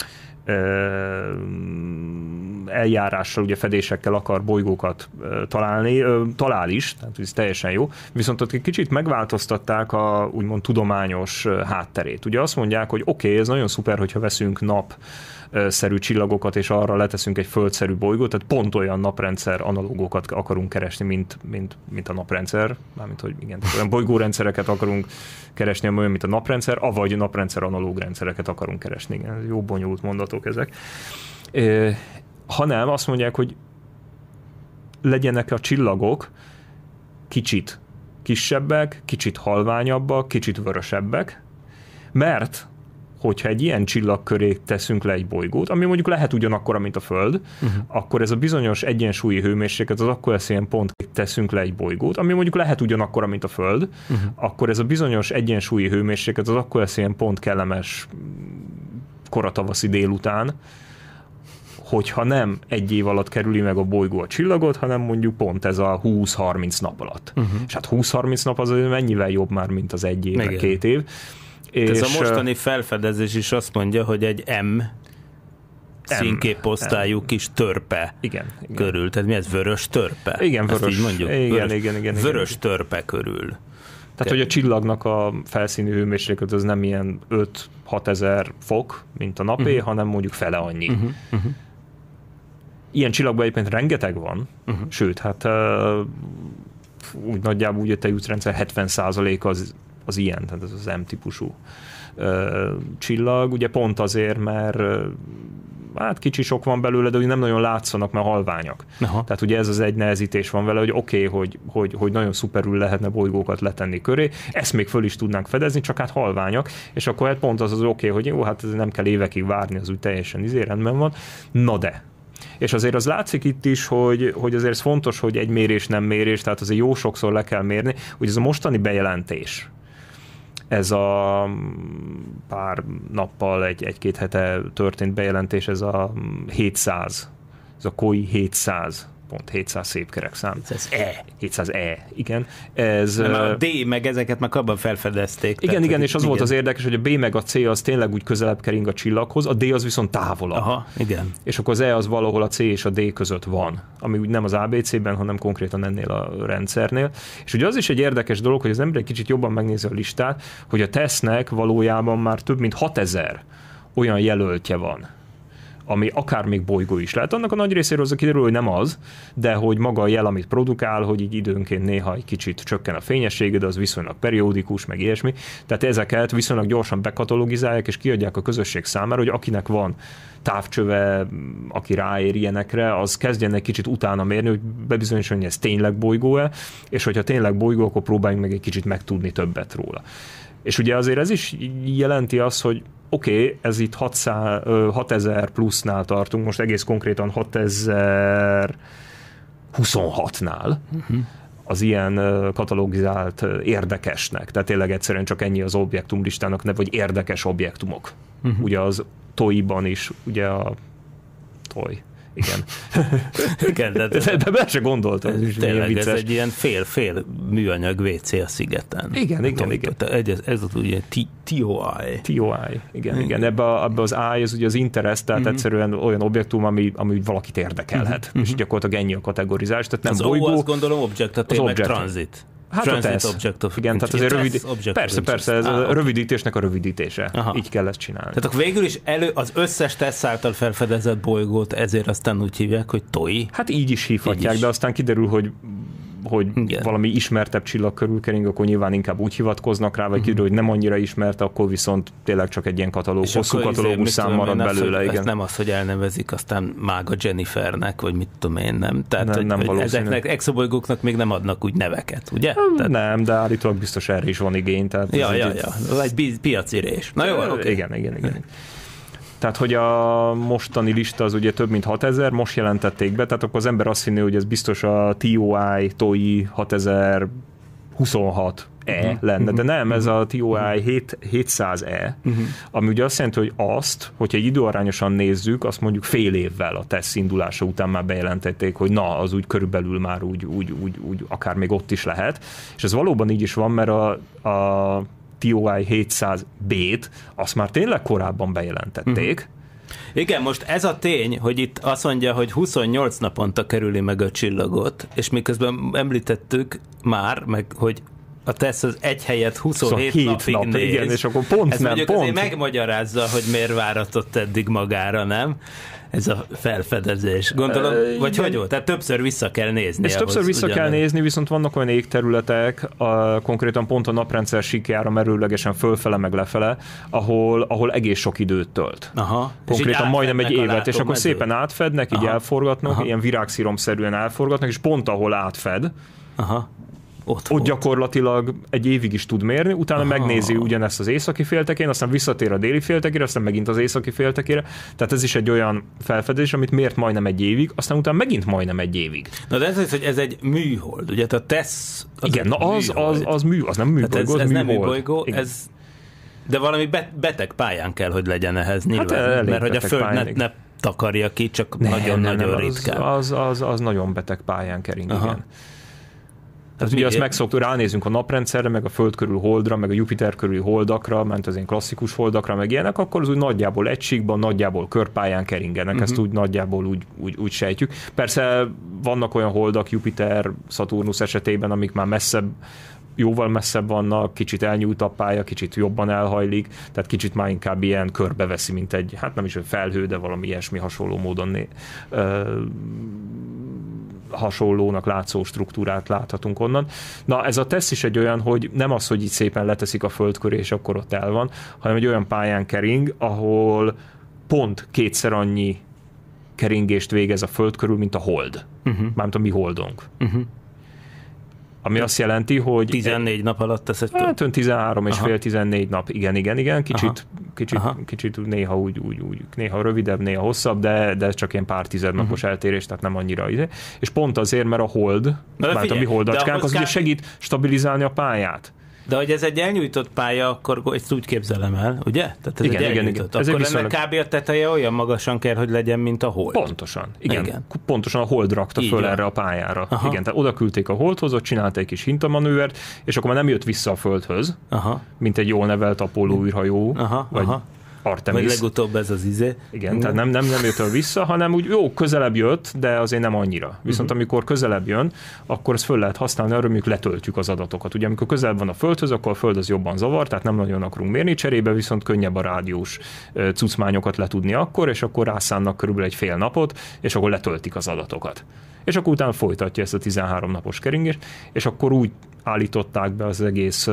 eljárással, ugye fedésekkel akar bolygókat találni, talál is, tehát ez teljesen jó, viszont ott egy kicsit megváltoztatták a úgymond tudományos hátterét. Ugye azt mondják, hogy oké, okay, ez nagyon szuper, hogyha veszünk napszerű csillagokat, és arra leteszünk egy földszerű bolygót, tehát pont olyan naprendszer analógokat akarunk keresni, mint, mint, mint a naprendszer, mármint, hogy igen, olyan bolygórendszereket akarunk keresni, olyan, mint a naprendszer, avagy naprendszer analóg rendszereket akarunk keresni. Igen, jó bonyolult mondatok ezek. E, hanem azt mondják, hogy legyenek a csillagok kicsit kisebbek, kicsit halványabbak, kicsit vörösebbek, mert hogyha egy ilyen csillag köré teszünk le egy bolygót, ami mondjuk lehet ugyanakkora, mint a Föld, uh-huh. akkor ez a bizonyos egyensúlyi hőmérséklet az akkor lesz ilyen pont, teszünk le egy bolygót, ami mondjuk lehet ugyanakkora, mint a Föld, uh-huh. akkor ez a bizonyos egyensúlyi hőmérséklet az akkor lesz ilyen pont kellemes koratavaszi délután, hogyha nem egy év alatt kerüli meg a bolygó a csillagot, hanem mondjuk pont ez a húsz-harminc nap alatt. Uh-huh. És hát húsz-harminc nap az mennyivel jobb már, mint az egy év, meg két év. És ez a mostani felfedezés is azt mondja, hogy egy M színképosztályú kis törpe igen, igen. körül. Tehát mi ez? Vörös törpe? Igen, vörös. Így mondjuk? Igen, vörös, igen, igen, igen, vörös igen. törpe körül. Tehát, hogy a csillagnak a felszíni hőmérséklet az nem ilyen öt-hat ezer fok, mint a napé, uh-huh. hanem mondjuk fele annyi. Uh-huh. Uh-huh. Ilyen csillagban egyébként rengeteg van, uh-huh. sőt, hát uh, úgy nagyjából úgy a tejútrendszer hetven százalék az, az ilyen, tehát ez az M-típusú uh, csillag, ugye pont azért, mert uh, hát kicsi sok van belőle, de úgy nem nagyon látszanak, mert halványak. Aha. Tehát ugye ez az egy nehezítés van vele, hogy oké, okay, hogy, hogy, hogy nagyon szuperül lehetne bolygókat letenni köré, ezt még föl is tudnánk fedezni, csak hát halványak, és akkor hát pont az az oké, okay, hogy jó, hát nem kell évekig várni, az úgy teljesen izé rendben van. Na de. És azért az látszik itt is, hogy, hogy azért ez fontos, hogy egy mérés nem mérés, tehát azért jó sokszor le kell mérni, hogy ez a mostani bejelentés, ez a pár nappal, egy, egy-két hete történt bejelentés, ez a hétszáz, ez a koi hétszáz, pont hétszáz szép kerek szám. hétszáz E. hétszáz E, igen. Ez, a D meg ezeket meg abban felfedezték. Igen, igen, és az igen. volt az érdekes, hogy a B meg a C az tényleg úgy közelebb kering a csillaghoz, a D az viszont távolabb. Aha, igen. És akkor az E az valahol a C és a D között van, ami úgy nem az á bé cé-ben, hanem konkrétan ennél a rendszernél. És ugye az is egy érdekes dolog, hogy az ember egy kicsit jobban megnézi a listát, hogy a tesznek valójában már több mint hatezer olyan jelöltje van, ami akár még bolygó is lehet. Annak a nagy részéről az kiderül, hogy nem az, de hogy maga a jel, amit produkál, hogy így időnként néha egy kicsit csökken a fényessége, de az viszonylag periódikus, meg ilyesmi. Tehát ezeket viszonylag gyorsan bekatalogizálják, és kiadják a közösség számára, hogy akinek van távcsöve, aki ráér ilyenekre, az kezdjen egy kicsit utána mérni, hogy bebizonyítson, hogy ez tényleg bolygó-e, és hogyha tényleg bolygó, akkor próbáljunk meg egy kicsit megtudni többet róla. És ugye azért ez is jelenti azt, hogy oké, okay, ez itt hatezer plusznál tartunk, most egész konkrétan hatezer-huszonhatnál uh-huh. az ilyen katalogizált érdekesnek. Tehát tényleg egyszerűen csak ennyi az objektumlistának neve, vagy érdekes objektumok. Uh-huh. Ugye az toiban is, ugye a toj. Igen. Igen, de, de, de be se gondoltam. Ez, tényleg ez egy ilyen fél-fél műanyag vé cé a szigeten. Igen, igen, igen. Ez, ez az ugye té o i. té o i, igen, igen. Ebbe, a, ebbe az I, ez ugye az interest, tehát uh-huh. egyszerűen olyan objektum, ami, ami valakit érdekelhet. Uh-huh. És gyakorlatilag ennyi a kategorizás. Tehát nem az bolygó. O, azt gondolom object, a T meg transit. Hát transit a tesz. Object igen, tehát azért rövid... Persze, persze, ez ah, a rövidítésnek a rövidítése. Aha. Így kell ezt csinálni. Tehát akkor végül is elő az összes tesz által felfedezett bolygót ezért aztán úgy hívják, hogy TOI. Hát így is hívhatják, így is. De aztán kiderül, hogy hogy igen. valami ismertebb csillag körül kering, akkor nyilván inkább úgy hivatkoznak rá, vagy uh-huh. kiderül, hogy nem annyira ismert, akkor viszont tényleg csak egy ilyen katalógus, hosszú katalógus szám marad belőle. Igen. Nem az, hogy elnevezik aztán Mága Jennifernek, vagy mit tudom én, nem. Tehát nem, nem hogy ezeknek exobolygóknak még nem adnak úgy neveket, ugye? Nem, tehát... de állítólag biztos erre is van igény. Tehát ja, ja, ja, egy piacirés. Na jó, okay. Igen, igen, igen. Tehát, hogy a mostani lista az ugye több mint hatezer, most jelentették be, tehát akkor az ember azt hinné, hogy ez biztos a té o i, TOI hatezer-huszonhat uh-huh. lenne, de nem, ez a T O I hétszáz E, uh-huh. ami ugye azt jelenti, hogy azt, hogyha egy időarányosan nézzük, azt mondjuk fél évvel a teszt indulása után már bejelentették, hogy na, az úgy körülbelül már úgy, úgy, úgy, úgy akár még ott is lehet, és ez valóban így is van, mert a, a T O I hétszáz B-t azt már tényleg korábban bejelentették. Uh-huh. Igen, most ez a tény, hogy itt azt mondja, hogy huszonnyolc naponta kerüli meg a csillagot, és miközben említettük már, meg hogy a teszt az egy helyet huszonhét szóval napig nap, néz. Igen, és akkor pont ez nem, mondjuk pont. azért megmagyarázza, hogy miért váratott eddig magára, nem? Ez a felfedezés. Gondolom, uh, vagy igen. hogy volt? Tehát többször vissza kell nézni. És többször vissza ugyan... kell nézni, viszont vannak olyan égterületek, a, konkrétan pont a naprendszer síkjára merőlegesen fölfele meg lefele, ahol, ahol egész sok időt tölt. Aha. Konkrétan majdnem egy évet, és akkor mező. Szépen átfednek, így Aha. elforgatnak, Aha. ilyen virágszíromszerűen elforgatnak, és pont ahol átfed, Aha. Ott, ott gyakorlatilag egy évig is tud mérni, utána Aha. megnézi ugyanezt az északi féltekén, aztán visszatér a déli féltekére, aztán megint az északi féltekére. Tehát ez is egy olyan felfedezés, amit mért majdnem egy évig, aztán utána megint majdnem egy évig. Na de ez az, hogy ez egy műhold, ugye? A TESS az igen, na az, az, az, mű, az nem műbolygó, ez, ez az nem műhold. műbolygó, ez, de valami beteg pályán kell, hogy legyen ehhez nyilván, hát mert hogy a Föld ne, ne takarja ki, csak nagyon-nagyon ritkán. Az, az, az, az nagyon beteg pályán kering, Aha. igen. Tehát ugye azt megszoktuk, ránézünk a naprendszerre, meg a Föld körül holdra, meg a Jupiter körüli holdakra, ment az ilyen klasszikus holdakra, meg ilyenek, akkor az úgy nagyjából egységben, nagyjából körpályán keringenek, uh-huh. ezt úgy nagyjából úgy, úgy, úgy sejtjük. Persze vannak olyan holdak Jupiter, Saturnus esetében, amik már messzebb, jóval messzebb vannak, kicsit elnyújt a pálya, kicsit jobban elhajlik, tehát kicsit már inkább ilyen körbeveszi, mint egy, hát nem is egy felhő, de valami ilyesmi hasonló módon né, ö, hasonlónak látszó struktúrát láthatunk onnan. Na, ez a teszt is egy olyan, hogy nem az, hogy így szépen leteszik a Föld köré, és akkor ott el van, hanem egy olyan pályán kering, ahol pont kétszer annyi keringést végez a Föld körül, mint a hold. Uh-huh. Mármint a mi holdunk. Uh-huh. Ami azt jelenti, hogy... tizennégy nap alatt teszed? Hát ön tizenhárom és fél, tizennégy nap, igen, igen, igen, kicsit, kicsit, kicsit néha úgy, úgy, úgy, néha rövidebb, néha hosszabb, de, de csak ilyen pár tizednapos uh-huh. eltérés, tehát nem annyira ide. És pont azért, mert a hold, mert a mi holdacskánk, az kb... ugye segít stabilizálni a pályát. De hogy ez egy elnyújtott pálya, akkor ezt úgy képzelem el, ugye? Tehát ez igen, egy igen, igen. Akkor ennek viszonylag... kb. A teteje olyan magasan kell, hogy legyen, mint a hold. Pontosan. Igen. igen. Pontosan a hold rakta így föl van. Erre a pályára. Aha. Igen, tehát oda küldték a holdhoz, ott csinálta egy kis hintamanővert, és akkor már nem jött vissza a Földhöz, Aha. mint egy jól nevelt Apollo űrhajó, Aha. vagy Aha. Artemis. Vagy legutóbb ez az izé. Igen, mm. tehát nem, nem, nem jött el vissza, hanem úgy jó, közelebb jött, de azért nem annyira. Viszont mm-hmm. amikor közelebb jön, akkor ezt föl lehet használni, arra mondjuk letöltjük az adatokat. Ugye amikor közelebb van a Földhöz, akkor a Föld az jobban zavar, tehát nem nagyon akarunk mérni, cserébe viszont könnyebb a rádiós cucmányokat letudni akkor, és akkor rászánnak körülbelül egy fél napot, és akkor letöltik az adatokat. És akkor utána folytatja ezt a tizenhárom napos keringést, és akkor úgy állították be az egész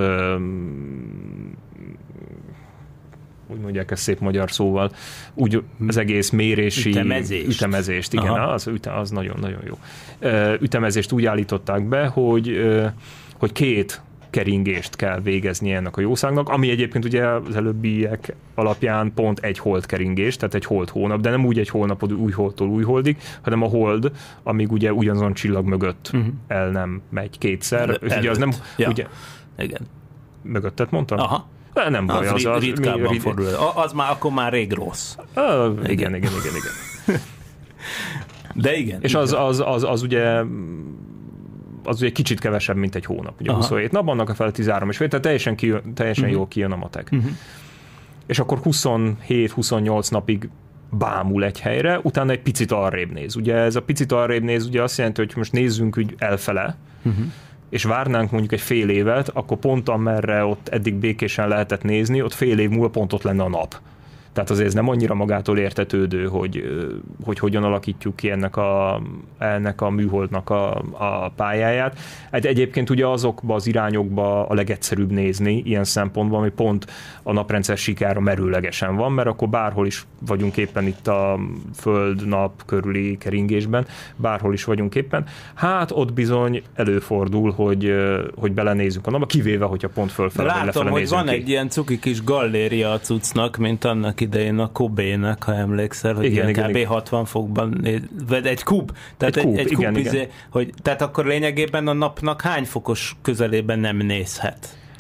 úgy mondják ezt szép magyar szóval, úgy az egész mérési ütemezést, ütemezést igen, az, az nagyon-nagyon jó. Ütemezést úgy állították be, hogy, hogy két keringést kell végezni ennek a jószágnak, ami egyébként ugye az előbbiek alapján pont egy hold keringés, tehát egy hold hónap, de nem úgy egy hónapod új holdtól új holdig, hanem a hold, amíg ugye ugyanazon csillag mögött uh-huh. el nem megy kétszer. El, és ugye az nem, ja. ugye, igen. Mögöttet mondtam? Aha. De nem baj, az, az, ritkábban rit... fordul. Az már akkor már rég rossz. Ah, igen, igen, igen, igen, igen. De igen. És az, az, az, az ugye az ugye kicsit kevesebb, mint egy hónap. Ugye Aha. huszonhét nap, annak a fel tizenhárom és fél, tehát teljesen, kijön, teljesen uh-huh. jól kijön a matek. Uh-huh. És akkor huszonhét-huszonnyolc napig bámul egy helyre, utána egy picit arrébb néz. Ugye ez a picit arrébb néz, ugye azt jelenti, hogy most nézzünk úgy elfele, uh-huh. és várnánk mondjuk egy fél évet, akkor pont amerre ott eddig békésen lehetett nézni, ott fél év múlva pont ott lenne a nap. Tehát azért ez nem annyira magától értetődő, hogy, hogy hogyan alakítjuk ki ennek a, ennek a műholdnak a, a pályáját. Hát egyébként ugye azokba az irányokba a legegyszerűbb nézni ilyen szempontból, ami pont a naprendszer síkára merőlegesen van, mert akkor bárhol is vagyunk éppen itt a Föld-nap körüli keringésben, bárhol is vagyunk éppen. Hát ott bizony előfordul, hogy, hogy belenézünk a napba, kivéve, hogyha pont fölfele vagy lefele hogy nézünk van ki. egy ilyen cuki kis galléria a cuccnak, mint annak idején a Kobe-nek, ha emlékszel, hogy igen, ilyen igen, kb. hatvan fokban néz, vagy egy kub, tehát egy, egy, egy igen, kub igen. izé, hogy, tehát akkor lényegében a napnak hány fokos közelében nem nézhet?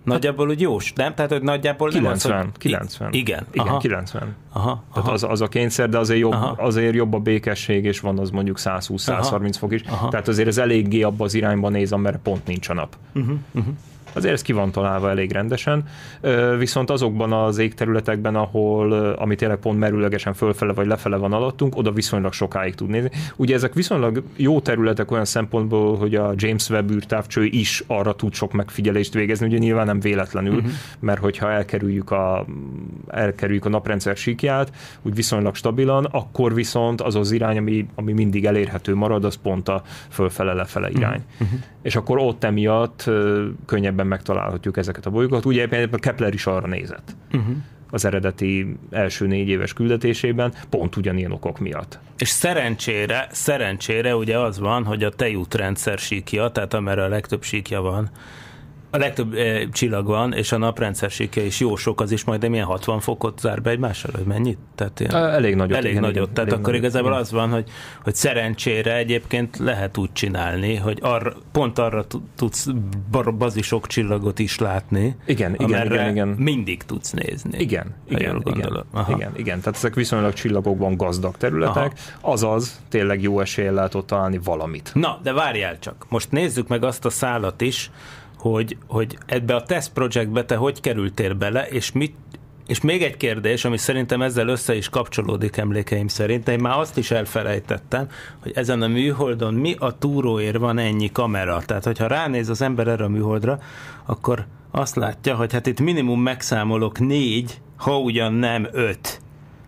Nagyjából úgy jó, nem? Tehát, hogy nagyjából kilencven, nem az, hogy... kilencven. Igen. Igen, aha. kilencven. Aha, Tehát aha. az, az a kényszer, de azért jobb, azért jobb a békesség, és van az mondjuk száz húsz száz harminc fok is. Aha. Tehát azért ez eléggé abba az irányba néz, amerre pont nincs a nap. Uh-huh, uh-huh. Azért ez ki van találva elég rendesen, viszont azokban az égterületekben, ahol, ami tényleg pont merőlegesen fölfele vagy lefele van alattunk, oda viszonylag sokáig tud nézni. Ugye ezek viszonylag jó területek olyan szempontból, hogy a James Webb űrtávcső is arra tud sok megfigyelést végezni, ugye nyilván nem véletlenül, uh-huh. mert hogyha elkerüljük a, elkerüljük a naprendszer síkját, úgy viszonylag stabilan, akkor viszont az az irány, ami, ami mindig elérhető marad, az pont a fölfele-lefele irány. Uh-huh. És akkor ott emiatt könnyebben megtalálhatjuk ezeket a bolygókat. Ugye például Kepler is arra nézett uh-huh. az eredeti első négy éves küldetésében, pont ugyanilyen okok miatt. És szerencsére, szerencsére ugye az van, hogy a tejútrendszer síkja, tehát amerre a legtöbb síkja van, a legtöbb eh, csillag van, és a naprendszer síkja is jó sok, az is majd milyen hatvan fokot zár be egymással, hogy mennyit? Tehát ilyen, elég nagyot. Elég igen, nagyot. igen, Tehát elég akkor nagyot, igazából igen. az van, hogy, hogy szerencsére egyébként lehet úgy csinálni, hogy arra, pont arra tudsz bazisok csillagot is látni, igen, igen, igen, igen. mindig tudsz nézni. Igen, igen, igen, Aha. igen, igen. Tehát ezek viszonylag csillagokban gazdag területek, aha. azaz tényleg jó eséllyel lehet ott találni valamit. Na, de várjál csak. Most nézzük meg azt a szálat is, hogy, hogy ebbe a test projectbe te hogy kerültél bele, és mit, és még egy kérdés, ami szerintem ezzel össze is kapcsolódik emlékeim szerint, de én már azt is elfelejtettem, hogy ezen a műholdon mi a túróért van ennyi kamera. Tehát, hogyha ránéz az ember erre a műholdra, akkor azt látja, hogy hát itt minimum megszámolok négy, ha ugyan nem öt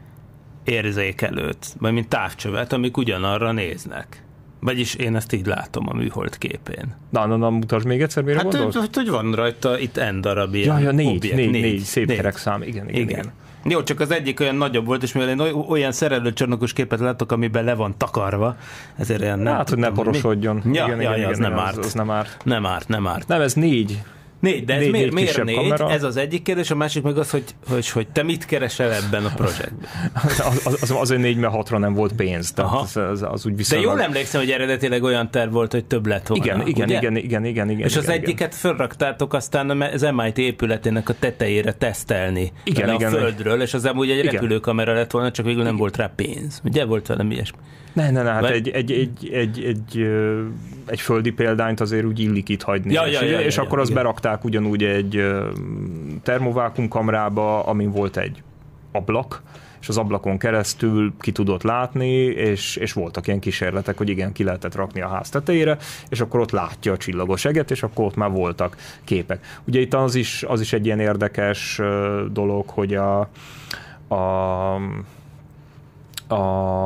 érzékelőt, vagy mint távcsövet, amik ugyanarra néznek. Vagyis én ezt így látom a műhold képén. Na, na, na, mutasd még egyszer, mire hát, gondolsz? Hát, hogy van rajta itt N darab ilyen ja, ja, négy, objekt, négy, négy, négy, szép négy. kerek szám, igen, igen, igen. igen. Jó, csak az egyik olyan nagyobb volt, és mivel én olyan szerelőcsarnokos képet látok, amiben le van takarva, ezért olyan nem hát, hogy ne porosodjon. Ja, igen, ja, igen, ja, az igen, nem az, árt. az nem árt. Nem árt, nem árt. Nem, ez négy. Négy, de ez négy, miért, négy miért négy? Kamera. Ez az egyik kérdés, a másik meg az, hogy, hogy, hogy te mit keresel ebben a projektben. az, az, azért négy, mert hatra nem volt pénz. Tehát az, az, az úgy viszonylag... De jól emlékszem, hogy eredetileg olyan terv volt, hogy több lett volna. Igen, igen, igen, igen, igen, igen. És igen, az igen. egyiket fölraktátok aztán az em i té épületének a tetejére tesztelni. Igen, a igen, földről, és az amúgy egy igen. repülőkamera lett volna, csak végül nem volt rá pénz. Ugye volt velem ilyesmi? Ne, ne, ne, hát egy, egy, egy, egy, egy, egy földi példányt azért úgy illik itt hagyni. Ja, és ja, ja, és ja, akkor ja, azt igen. berakták ugyanúgy egy termovákumkamrába, amin volt egy ablak, és az ablakon keresztül ki tudott látni, és, és voltak ilyen kísérletek, hogy igen, ki lehetett rakni a ház tetejére, és akkor ott látja a csillagos eget, és akkor ott már voltak képek. Ugye itt az is, az is egy ilyen érdekes dolog, hogy a, a A...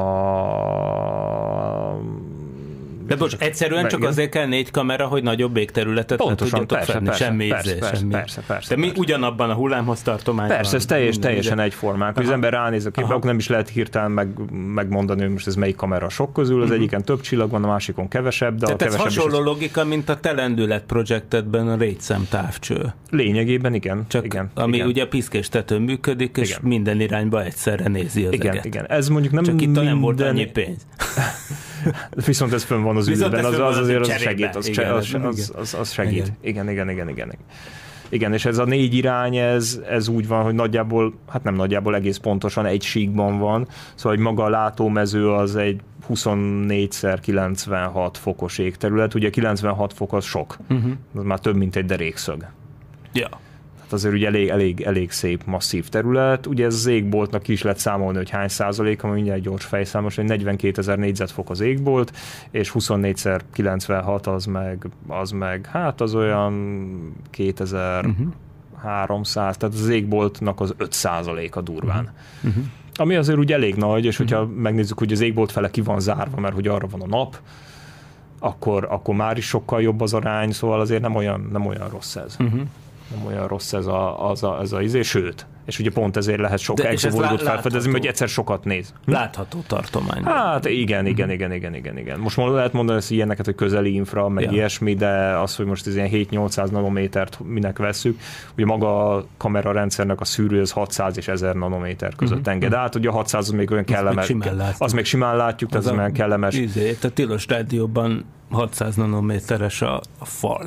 De bocs, egyszerűen csak igen. azért kell négy kamera, hogy nagyobb égterületet Pontosan, tudjatok persze, fedni. persze, Semmi persze, ízé, persze, semmi. persze, persze, De mi persze. ugyanabban a hullámhoz tartományban. Persze, ez teljes, teljesen egyformák. Hogy az ember ránéz a képbe, akkor nem is lehet hirtelen meg, megmondani, hogy most ez melyik kamera sok közül. Az uh-huh. egyiken több csillag van, a másikon kevesebb. De Tehát a ez kevesebb hasonló is... logika, mint a te lendület projektedben a létszám távcső. Lényegében igen. Csak igen, ami igen. ugye piszkés tetőn működik, és igen. minden irányba egyszerre nézi az igen, eget. igen. Ez mondjuk nem Csak itt minden... nem volt annyi pénz. Viszont ez fönn van az Viszont űrben, az, az azért az cserébe. segít, az, Igen, az, igen. az, az, az segít. Igen. Igen, igen, igen, igen, igen. Igen, és ez a négy irány, ez, ez úgy van, hogy nagyjából, hát nem nagyjából egész pontosan egy síkban van, szóval hogy maga a látómező az egy huszonnégy szer kilencvenhat fokos égterület, ugye kilencvenhat fok az sok, uh-huh. az már több, mint egy derékszög. Ja. Hát azért ugye elég, elég, elég szép, masszív terület. Ugye ez az égboltnak ki is lehet számolni, hogy hány százalék, ami mindjárt gyors fejszámos, hogy negyvenkétezer négyzetfok az égbolt, és huszonnégy szer kilencvenhat az meg, az meg, hát az olyan kétezer-háromszáz, tehát az égboltnak az öt százaléka durván. Uh-huh. Ami azért ugye elég nagy, és hogyha uh-huh. megnézzük, hogy az égbolt fele ki van zárva, mert hogy arra van a nap, akkor, akkor már is sokkal jobb az arány, szóval azért nem olyan, nem olyan rossz ez. Uh-huh. Nem olyan rossz ez a, az a, ez a izé, sőt, és ugye pont ezért lehet sok exobolygót felfedezni, hogy egyszer sokat néz. Látható tartomány. Hát igen, igen, igen, igen, igen, igen. Most lehet mondani ezt ilyeneket, hogy közeli infra, meg ja. ilyesmi, de az, hogy most ez ilyen hét-nyolcszáz nanométert minek vesszük, ugye maga a kamerarendszernek a szűrő az hatszáz és ezer nanométer között uh-huh. enged át, ugye a hatszáz az még olyan kellemes. Az még simán látjuk, tehát az, az olyan kellemes. Izé, a tilos rádióban hatszáz nanométeres a, a fal.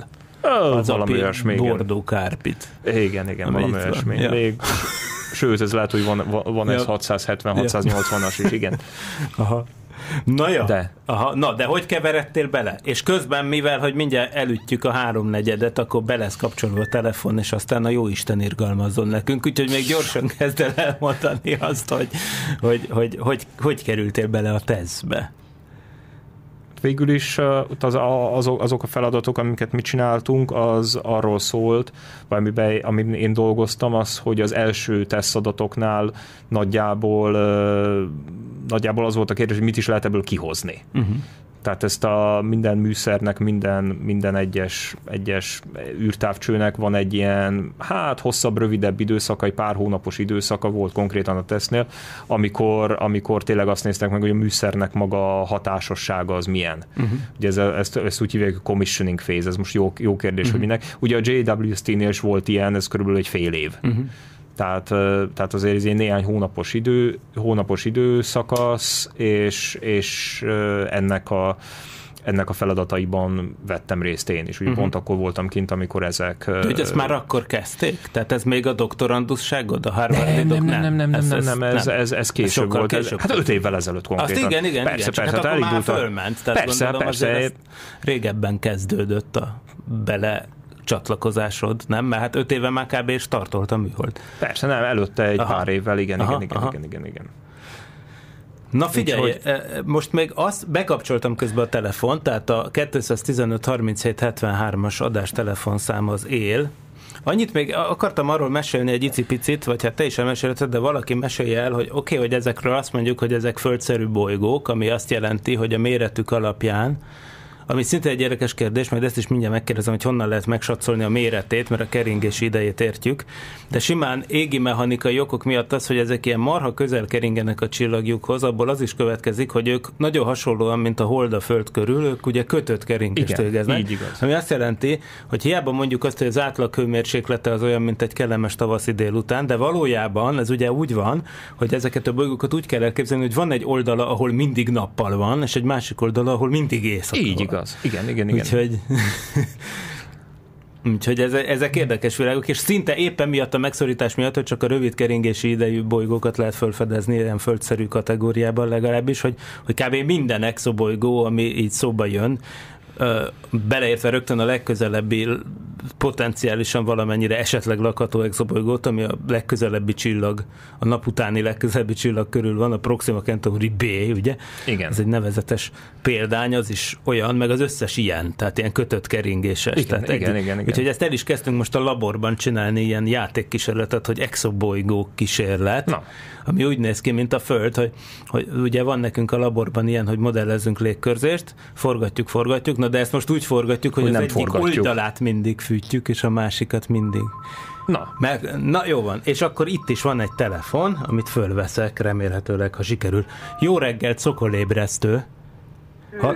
Oh, az valami olyasmi, bordó kárpit. Igen, igen, valami olyasmi. Ja. Még, sőt, ez lehet, hogy van, van ez ja. hatszázhetven hatszáznyolcvanas is, igen. Aha. Na ja. De. Aha, na, de hogy keveredtél bele? És közben, mivel, hogy mindjárt elütjük a háromnegyedet, akkor be lesz kapcsolva a telefon, és aztán a jóisten irgalmazzon nekünk, úgyhogy még gyorsan kezd el elmondani azt, hogy hogy, hogy, hogy, hogy kerültél bele a tesztbe. Végül is az, azok, azok a feladatok, amiket mi csináltunk, az arról szólt, amiben, amin én dolgoztam, az, hogy az első tesztadatoknál nagyjából, nagyjából az volt a kérdés, hogy mit is lehet ebből kihozni. Uh-huh. Tehát ezt a minden műszernek, minden, minden egyes, egyes űrtávcsőnek van egy ilyen, hát hosszabb, rövidebb időszaka, egy pár hónapos időszaka volt konkrétan a tesztnél, amikor, amikor tényleg azt néztek meg, hogy a műszernek maga a hatásossága az milyen. Uh-huh. Ugye ez, ezt, ezt úgy hívják, a commissioning phase, ez most jó, jó kérdés, uh-huh. hogy minek. Ugye a jé dupla vé té-nél is volt ilyen, ez körülbelül egy fél év. Uh-huh. Tehát, tehát azért ez egy néhány hónapos idő, hónapos időszakasz, és, és ennek a ennek a feladataiban vettem részt én is. Ugye uh-huh. pont akkor voltam kint, amikor ezek... De hogy ezt már akkor kezdték? Tehát ez még a doktorandusságod, a Harvardi nem, nem, nem, nem, ez, nem, nem, nem, ez, ez, ez később volt. Később hát öt évvel ezelőtt konkrétan. Azt igen, igen, persze, igen, csak persze, hát hát akkor már fölment. Tehát persze, gondolom, persze. Régebben kezdődött a bele csatlakozásod, nem? Mert hát öt éve már kb. És tartolt a műhold. Persze, nem, előtte egy aha. pár évvel, igen, aha, igen, igen, igen, igen, igen. Na figyelj, úgy, hogy... most még azt bekapcsoltam közben a telefon, tehát a kétszáztizenöt harminchét hetvenhármas adás telefonszám az él. Annyit még akartam arról mesélni egy icipicit, vagy hát te is elmesélted, de valaki mesélje el, hogy oké, okay, hogy ezekről azt mondjuk, hogy ezek földszerű bolygók, ami azt jelenti, hogy a méretük alapján, ami szinte egy érdekes kérdés, majd ezt is mindjárt megkérdezem, hogy honnan lehet megsatszolni a méretét, mert a keringési idejét értjük, de simán égi mechanikai okok miatt az, hogy ezek ilyen marha közel keringenek a csillagjukhoz, abból az is következik, hogy ők nagyon hasonlóan, mint a Hold a Föld körül, ők ugye kötött keringést végeznek. Így igaz. Ami azt jelenti, hogy hiába mondjuk azt, hogy az átlag hőmérséklete az olyan, mint egy kellemes tavaszi délután, de valójában ez ugye úgy van, hogy ezeket a bolygókat úgy kell elképzelni, hogy van egy oldala, ahol mindig nappal van, és egy másik oldala, ahol mindig éjszaka így van. Igaz. Igen, igen, igen. Úgyhogy, úgyhogy ezek érdekes világok, és szinte éppen miatt a megszorítás miatt, hogy csak a rövid keringési idejű bolygókat lehet felfedezni ilyen földszerű kategóriában legalábbis, hogy, hogy kb. Minden exobolygó, ami így szóba jön, beleértve rögtön a legközelebbi potenciálisan valamennyire esetleg lakható exobolygót, ami a legközelebbi csillag, a nap utáni legközelebbi csillag körül van, a Proxima Centauri B, ugye? Igen. Ez egy nevezetes példány, az is olyan, meg az összes ilyen, tehát ilyen kötött keringéses. Igen, tehát igen, egy, igen, igen. Úgyhogy ezt el is kezdtünk most a laborban csinálni, ilyen játékkísérletet, hogy exobolygó kísérlet, na. Ami úgy néz ki, mint a Föld, hogy, hogy ugye van nekünk a laborban ilyen, hogy modellezzünk légkörzést, forgatjuk, forgatjuk, na de ezt most úgy forgatjuk, hogy, hogy az egyik forgatjuk. Oldalát mindig fűtjük, és a másikat mindig. Na. Meg, na jó van, és akkor itt is van egy telefon, amit fölveszek, remélhetőleg, ha sikerül. Jó reggelt, Szokolébresztő. Ha...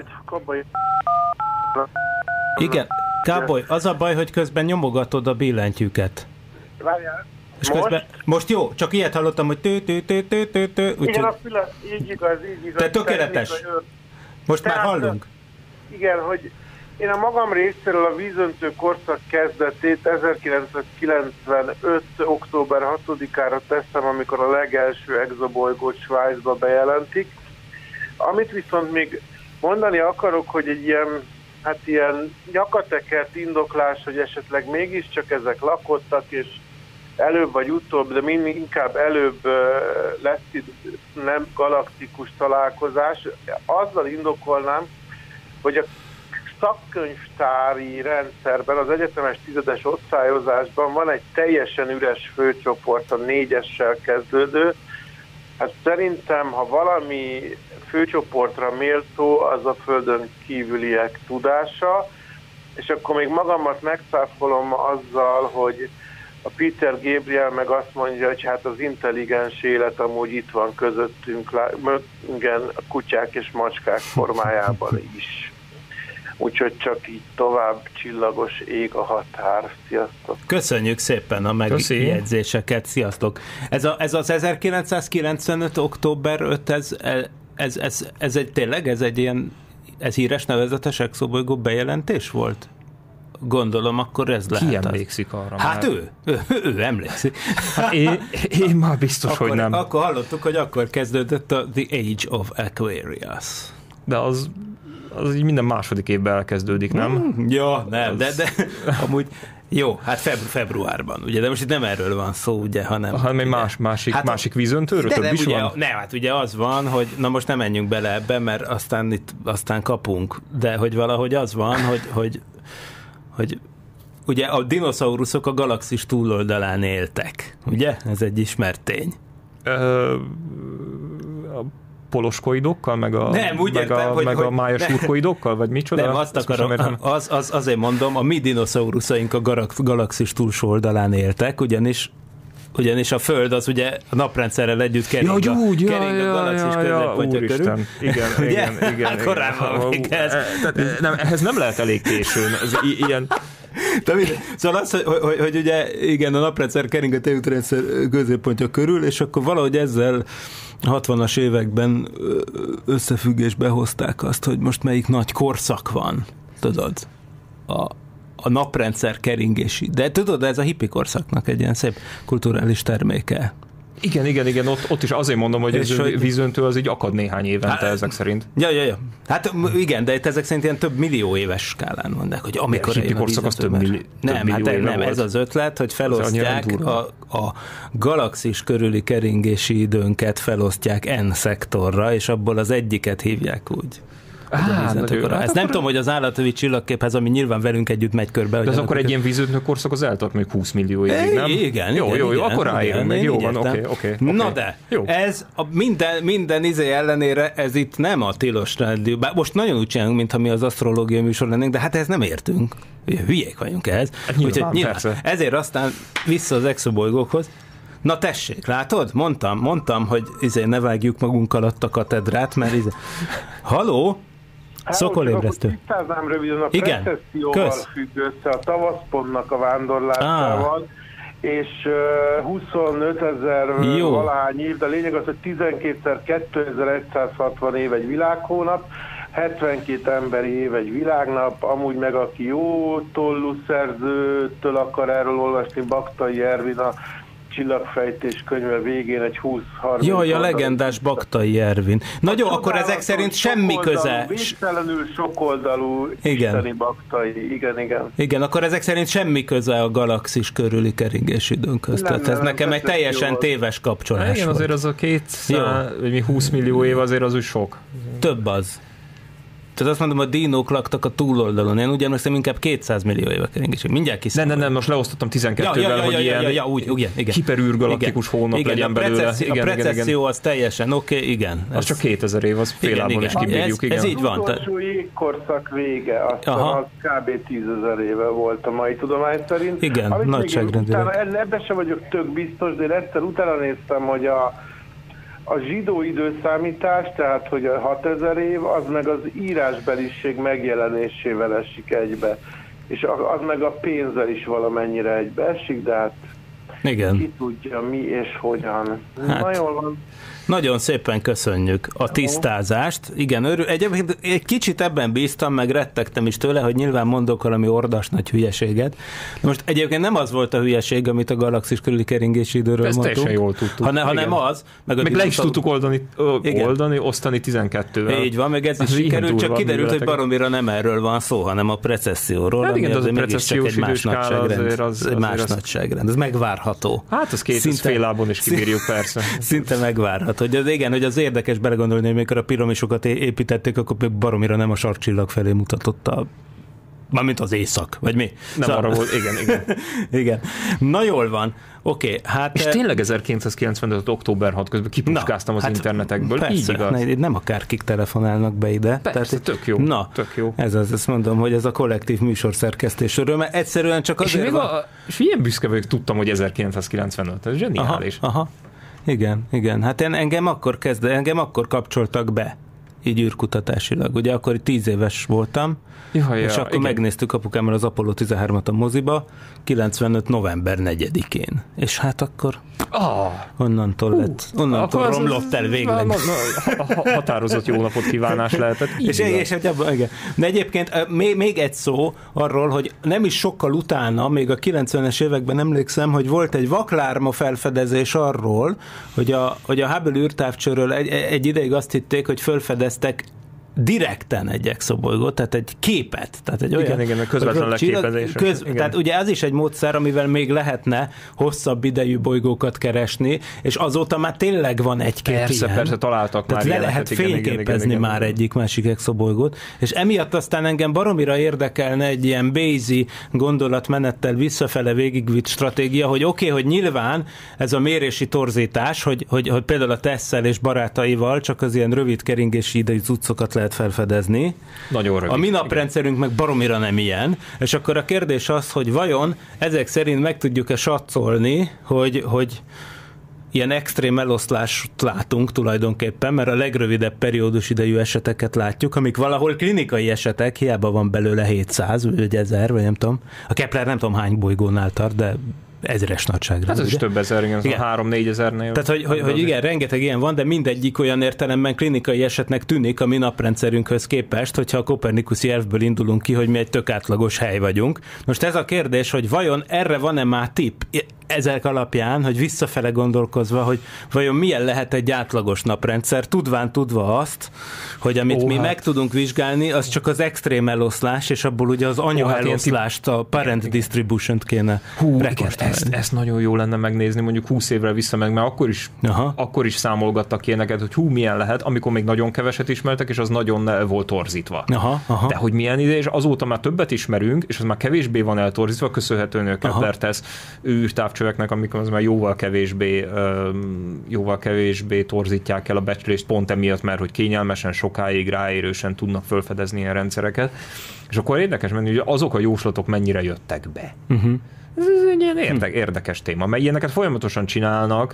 Igen, Káboly, az a baj, hogy közben nyomogatod a billentyűket. Várjál. És most? Közben, most jó, csak ilyet hallottam, hogy tő, tő, tő, tő, tő, tő. Úgy, igen, a fület, így igaz, így igaz. Te tökéletes. Most Tehát, már hallunk. Igen, hogy én a magam részéről a vízöntő korszak kezdetét ezerkilencszázkilencvenöt. október hatodikára teszem, amikor a legelső exobolygót Svájcba bejelentik. Amit viszont még mondani akarok, hogy egy ilyen, hát ilyen nyakatekert indoklás, hogy esetleg mégiscsak ezek lakottak, és előbb vagy utóbb, de mindig inkább előbb lesz itt nem galaktikus találkozás. Azzal indokolnám, hogy a szakkönyvtári rendszerben, az egyetemes tizedes osztályozásban van egy teljesen üres főcsoport, a négyessel kezdődő. Hát szerintem, ha valami főcsoportra méltó, az a földön kívüliek tudása, és akkor még magamat megszáfolom azzal, hogy a Peter Gabriel meg azt mondja, hogy hát az intelligens élet amúgy itt van közöttünk, igen, a kutyák és macskák formájában is. Úgyhogy csak így tovább, csillagos ég a határ. Sziasztok! Köszönjük szépen a megjegyzéseket, sziasztok! Ez, a, ez az ezerkilencszázkilencvenöt. október ötödike, ez, ez, ez, ez egy tényleg, ez egy ilyen, ez híres nevezetes exobolygó bejelentés volt? gondolom, akkor ez lehet. Ki emlékszik arra? Hát ő, ő, ő, ő emlékszik. Hát én, én már biztos, akkor, hogy nem. Akkor hallottuk, hogy akkor kezdődött a The Age of Aquarius. De az, az így minden második évben elkezdődik, nem? Mm, ja, nem, az... de, de amúgy jó, hát febru- februárban, ugye, de most itt nem erről van szó, ugye, hanem... Hanem egy más, másik, hát, másik vízöntőről, több nem, is ugye, van? Nem, hát ugye az van, hogy na most nem menjünk bele ebbe, mert aztán itt aztán kapunk, de hogy valahogy az van, hogy, hogy, hogy ugye a dinoszauruszok a galaxis túloldalán éltek, ugye? Ez egy ismert tény. Ö, a poloskoidokkal, meg a, nem, úgy meg értem, a, hogy, meg hogy, a májas urkoidokkal, vagy micsoda? Nem, azt akarom, az, az, azért mondom, a mi dinoszauruszaink a galaxis túlsó oldalán éltek, ugyanis ugyanis a Föld az ugye a naprendszerrel együtt kering, ja, úgy, a, kering ja, a galaxis ja, középpontja ja, körül. Igen, igen, igen. igen, hát korábban még ez. Nem, ehhez nem lehet elég későn. Ez i- ilyen... De minden, szóval az, hogy, hogy, hogy ugye igen, a naprendszer kering a tejútrendszer középpontja körül, és akkor valahogy ezzel hatvanas években összefüggésbe hozták azt, hogy most melyik nagy korszak van, tudod, a, a naprendszer keringési. De tudod, ez a hippi korszaknak egy ilyen szép kulturális terméke. Igen, igen, igen, ott, ott is azért mondom, hogy ez hogy... vízöntő az így akad néhány évente hát, ezek szerint. Ja, ja, ja. Hát igen, de itt ezek szerint ilyen több millió éves skálán mondják, hogy amikor a hippi korszak az több, milli, több nem, millió hát éve nem, volt. Ez az ötlet, hogy felosztják a, a galaxis körüli keringési időnket felosztják N szektorra, és abból az egyiket hívják úgy. Á, nagyon, hát ezt nem tudom, hogy az állatövi csillagképhez, ami nyilván velünk együtt megy körbe. De az akkor egy ilyen vízöntő korszak az eltart még húsz millió évig, nem? Igen, jó, igen, jó, jó, igen, akkor ráérünk meg, jó van, oké, oké. Na de, jó. Ez a minden, minden izé ellenére, ez itt nem a tilos rádió. Bár most nagyon úgy csinálunk, mintha mi az asztrológiai műsor lennénk, de hát ez nem értünk. Hülyék vagyunk ehhez. Hát nyilván, Úgyhogy, nyilván, ezért aztán vissza az exobolygókhoz. Na tessék, látod? Mondtam, mondtam, hogy izé ne vágjuk magunk alatt a katedrát, mert izé... Haló? Szokolébresztő. Tisztáznám röviden, a precesszióval függ össze, a tavaszpontnak a vándorlásával, ah. és uh, huszonöt ezer valány év, de a lényeg az, hogy tizenkétszer kétezer-százhatvan év egy világhónap, hetvenkét emberi év egy világnap, amúgy meg aki jó tollú szerzőtől akar erről olvasni, Baktai Ervin a Csillagfejtés könyve végén egy húsz-harminc... Jaj, a legendás Baktai Ervin. Na jó, akkor ezek szerint semmi köze... Végtelenül sokoldalú isteni Baktai, igen, igen. Igen, akkor ezek szerint semmi köze a galaxis körüli keringési időnkhöz. Tehát ez nekem egy teljesen téves kapcsolás. Igen, azért az a kétszáz, vagy húsz millió év azért az úgy sok. Több az. Tehát azt mondom, a dinók laktak a túloldalon. Én ugyan most inkább kétszáz millió éve keringés. Mindjárt kiszáll. Nem, nem, nem, most leosztottam tizenkettővel, ja, ja, ja, hogy ja, ilyen ja, ja, úgy, igen, igen. hiperűrgalaktikus hónap igen, legyen belőle. A, igen, a precesszió az teljesen oké, okay, igen. Az ez... csak kétezer év, az félállból is kibírjuk, igen. Ez így van. Az utolsó jégkorszak vége, aztán az kb. tízezer éve volt a mai tudomány szerint. Igen, nagyságrendileg. Ebben sem vagyok tök biztos, de én egyszer utána néztem, hogy a A zsidó időszámítás, tehát hogy a hatezer év, az meg az írásbeliség megjelenésével esik egybe. És az meg a pénzzel is valamennyire egybe esik, de hát igen. Ki tudja mi és hogyan. Hát. Na jól van. Nagyon szépen köszönjük a tisztázást. Igen, örül. Egyébként egy kicsit ebben bíztam, meg rettegtem is tőle, hogy nyilván mondok valami ordas nagy hülyeséget. De most egyébként nem az volt a hülyeség, amit a galaxis körüli keringési időről ezt mondtunk. Ezt jól tudtuk. Hanem, hanem az. Meg, meg le is tudtuk oldani, ö, oldani, osztani tizenkettővel. Így van, meg ez is sikerült, csak kiderült, hogy baromira nem erről van szó, hanem a precesszióról. Hát igen, az a precessziós időskála azért az... Egy más nagyságrend. Ez megvárható. Hát az két fél lábon is kibírjuk, persze. Szinte megvárható. Hogy az, igen, hogy az érdekes belegondolni, hogy amikor a piramisokat építették, akkor baromira nem a sarkcsillag felé mutatott a... Mármint az éjszak, vagy mi? Nem szóval... arra volt, igen, igen. igen. Na jól van. Oké, okay, hát... És tényleg ezerkilencszázkilencvenöt. október hatodika közben kipuskáztam az hát internetekből, persze, így igaz. Ne, nem akárkik telefonálnak be ide. Persze, tehát, tök jó. Na, tök jó. Ez az, ezt mondom, hogy ez a kollektív műsorszerkesztés öröme. Egyszerűen csak azért és van... A, és ilyen büszke vagyok, tudtam, hogy ezerkilencszázkilencvenöt. Ez zseniális. Aha, aha. Igen, igen. Hát engem akkor kezd, engem akkor kapcsoltak be. így űrkutatásilag. Ugye akkor tíz éves voltam, Jaj, és ja, akkor igen. megnéztük apukámmal az Apollo tizenhármat a moziba, kilencvenöt november negyedikén. És hát akkor Ah, onnantól lett, onnantól az- romlott el végleg. Na, na, ha- határozott jó napot kívánás lehetett. Így És, igaz. és, és abban, igen. De egyébként még, még egy szó arról, hogy nem is sokkal utána, még a kilencvenes években emlékszem, hogy volt egy vaklárma felfedezés arról, hogy a, hogy a Hubble űrtávcsőről egy, egy ideig azt hitték, hogy felfedeztek direkten egy exobolygót, tehát egy képet. Tehát egy Igen, olyan, igen, közvetlen hogy csillag- leképezés. Köz, Igen. tehát ugye ez is egy módszer, amivel még lehetne hosszabb idejű bolygókat keresni, és azóta már tényleg van egy-két Persze, ilyen. persze, találtak Tehát már le ilyeneket, lehet igen, igen, igen, fényképezni igen, igen. már egyik-másik exobolygót, és emiatt aztán engem baromira érdekelne egy ilyen Bayes-i gondolatmenettel visszafele végigvitt stratégia, hogy oké, okay, hogy nyilván ez a mérési torzítás, hogy, hogy, hogy például a Tessel és barátaival csak az ilyen rövid keringési idejű cuccokat lehet felfedezni. Nagyon rövid. A mi naprendszerünk meg baromira nem ilyen, és akkor a kérdés az, hogy vajon ezek szerint meg tudjuk-e satszolni, hogy, hogy ilyen extrém eloszlást látunk tulajdonképpen, mert a legrövidebb periódus idejű eseteket látjuk, amik valahol klinikai esetek, hiába van belőle hétszáz, vagy ezer, vagy nem tudom. A Kepler nem tudom hány bolygónál tart, de ezres nagyságra. Hát ez is ugye? több ezer, igen, Igen. három-négy ezernél. Tehát, hogy, hogy, hogy igen, rengeteg ilyen van, de mindegyik olyan értelemben klinikai esetnek tűnik a mi naprendszerünkhöz képest, hogyha a kopernikuszi elvből indulunk ki, hogy mi egy tök átlagos hely vagyunk. Most ez a kérdés, hogy vajon erre van-e már tipp ezek alapján, hogy visszafele gondolkozva, hogy vajon milyen lehet egy átlagos naprendszer, tudván tudva azt, hogy amit Ó, mi hát. meg tudunk vizsgálni, az csak az extrém eloszlás, és abból ugye az anya Ó, hát ilyen eloszlást, a parent distribution-t kéne Hú, igen, rekonstruálni. ezt, ezt nagyon jó lenne megnézni, mondjuk húsz évre vissza meg, mert akkor is, Aha. akkor is számolgattak ilyeneket, hogy hú, milyen lehet, amikor még nagyon keveset ismertek, és az nagyon el volt torzítva. Aha, aha. De hogy milyen ide, és azóta már többet ismerünk, és az már kevésbé van eltorzítva, köszönhetően a Kepler tesz űrtávcsöveknek, amikor az már jóval kevésbé, öm, jóval kevésbé torzítják el a becslést pont emiatt, mert hogy kényelmesen, sokáig, ráérősen tudnak felfedezni ilyen rendszereket. És akkor érdekes menni, hogy azok a jóslatok mennyire jöttek be. Uh-huh. Ez, ez egy ilyen érde- érdekes téma, mert ilyeneket folyamatosan csinálnak,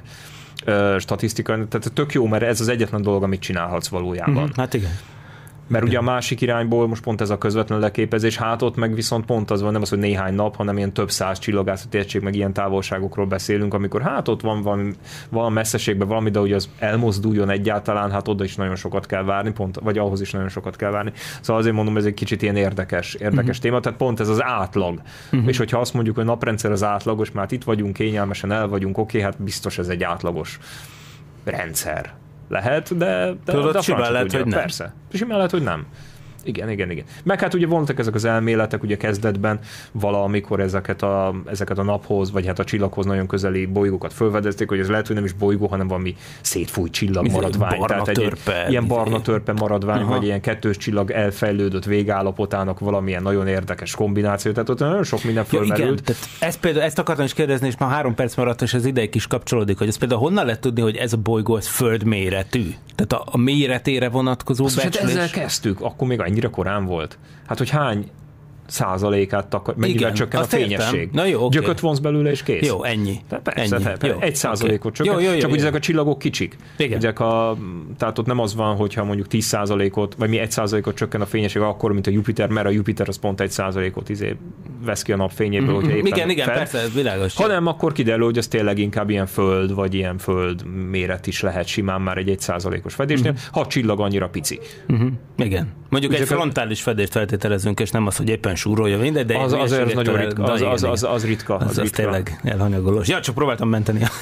ö, statisztikai, tehát tök jó, mert ez az egyetlen dolog, amit csinálhatsz valójában. Uh-huh. Hát igen. Mert ugye a másik irányból most pont ez a közvetlen leképezés, hát ott meg viszont pont az van, nem az, hogy néhány nap, hanem ilyen több száz csillagászati egység, meg ilyen távolságokról beszélünk, amikor hát ott van valami, valami messzeségben valami, de hogy az elmozduljon egyáltalán, hát oda is nagyon sokat kell várni, pont, vagy ahhoz is nagyon sokat kell várni. Szóval azért mondom, ez egy kicsit ilyen érdekes, érdekes uh-huh. téma, tehát pont ez az átlag. Uh-huh. És hogyha azt mondjuk, hogy a naprendszer az átlagos, már hát itt vagyunk, kényelmesen el vagyunk, oké, hát biztos ez egy átlagos rendszer. Lehet, de, de, Tudod, de a simán franc lehet, tudja. hogy nem. Persze. Simán lehet, hogy nem. Igen, igen, igen. Meg hát ugye voltak ezek az elméletek, ugye kezdetben valamikor ezeket a, ezeket a naphoz, vagy hát a csillaghoz nagyon közeli bolygókat fölfedezték, hogy ez lehet, hogy nem is bolygó, hanem valami szétfújt csillag maradvány. Barna Tehát egy törpe, ilyen barna törpe maradvány, Aha. vagy ilyen kettős csillag elfejlődött végállapotának valamilyen nagyon érdekes kombináció. Tehát ott nagyon sok minden Ja, igen, fölmerült. tehát ezt, például, ezt akartam is kérdezni, és már három perc maradt, és ez ideig is kapcsolódik, hogy ez például honnan lehet tudni, hogy ez a bolygó ez földméretű? Tehát a, a méretére vonatkozó Azt, hát becslés. ezzel kezdtük, akkor még annyira korán volt. Hát, hogy hány százalékát takar, mennyivel Igen, csökken a azt értem. fényesség. Na jó, oké. Gyököt vonz belőle, és kész. Jó, ennyi. Tehát persze, ennyi. persze, Jó, egy százalékot oké. csökken. Jó, jó, jó, csak hogy jó. ezek a csillagok kicsik. Igen. Ezek a, tehát ott nem az van, hogyha mondjuk tíz százalékot, vagy mi egy százalékot csökken a fényesség akkor, mint a Jupiter, mert a Jupiter az pont egy százalékot izé vesz ki a napfényéből, hogyha éppen Igen, igen, fel. persze, ez világos. Hanem akkor kiderül, hogy ez tényleg inkább ilyen föld, vagy ilyen föld méret is lehet simán már egy egy százalékos fedésnél, uh-huh. ha a csillag annyira pici. Uh-huh. Igen. Mondjuk Ugye egy frontális fedést feltételezünk, és nem az, hogy éppen súrolja mindegy, de Az, az, az nagyon ritka, az, az, az, az ritka. Az, Az, az ritka. tényleg elhanyagolós. Ja, csak próbáltam menteni a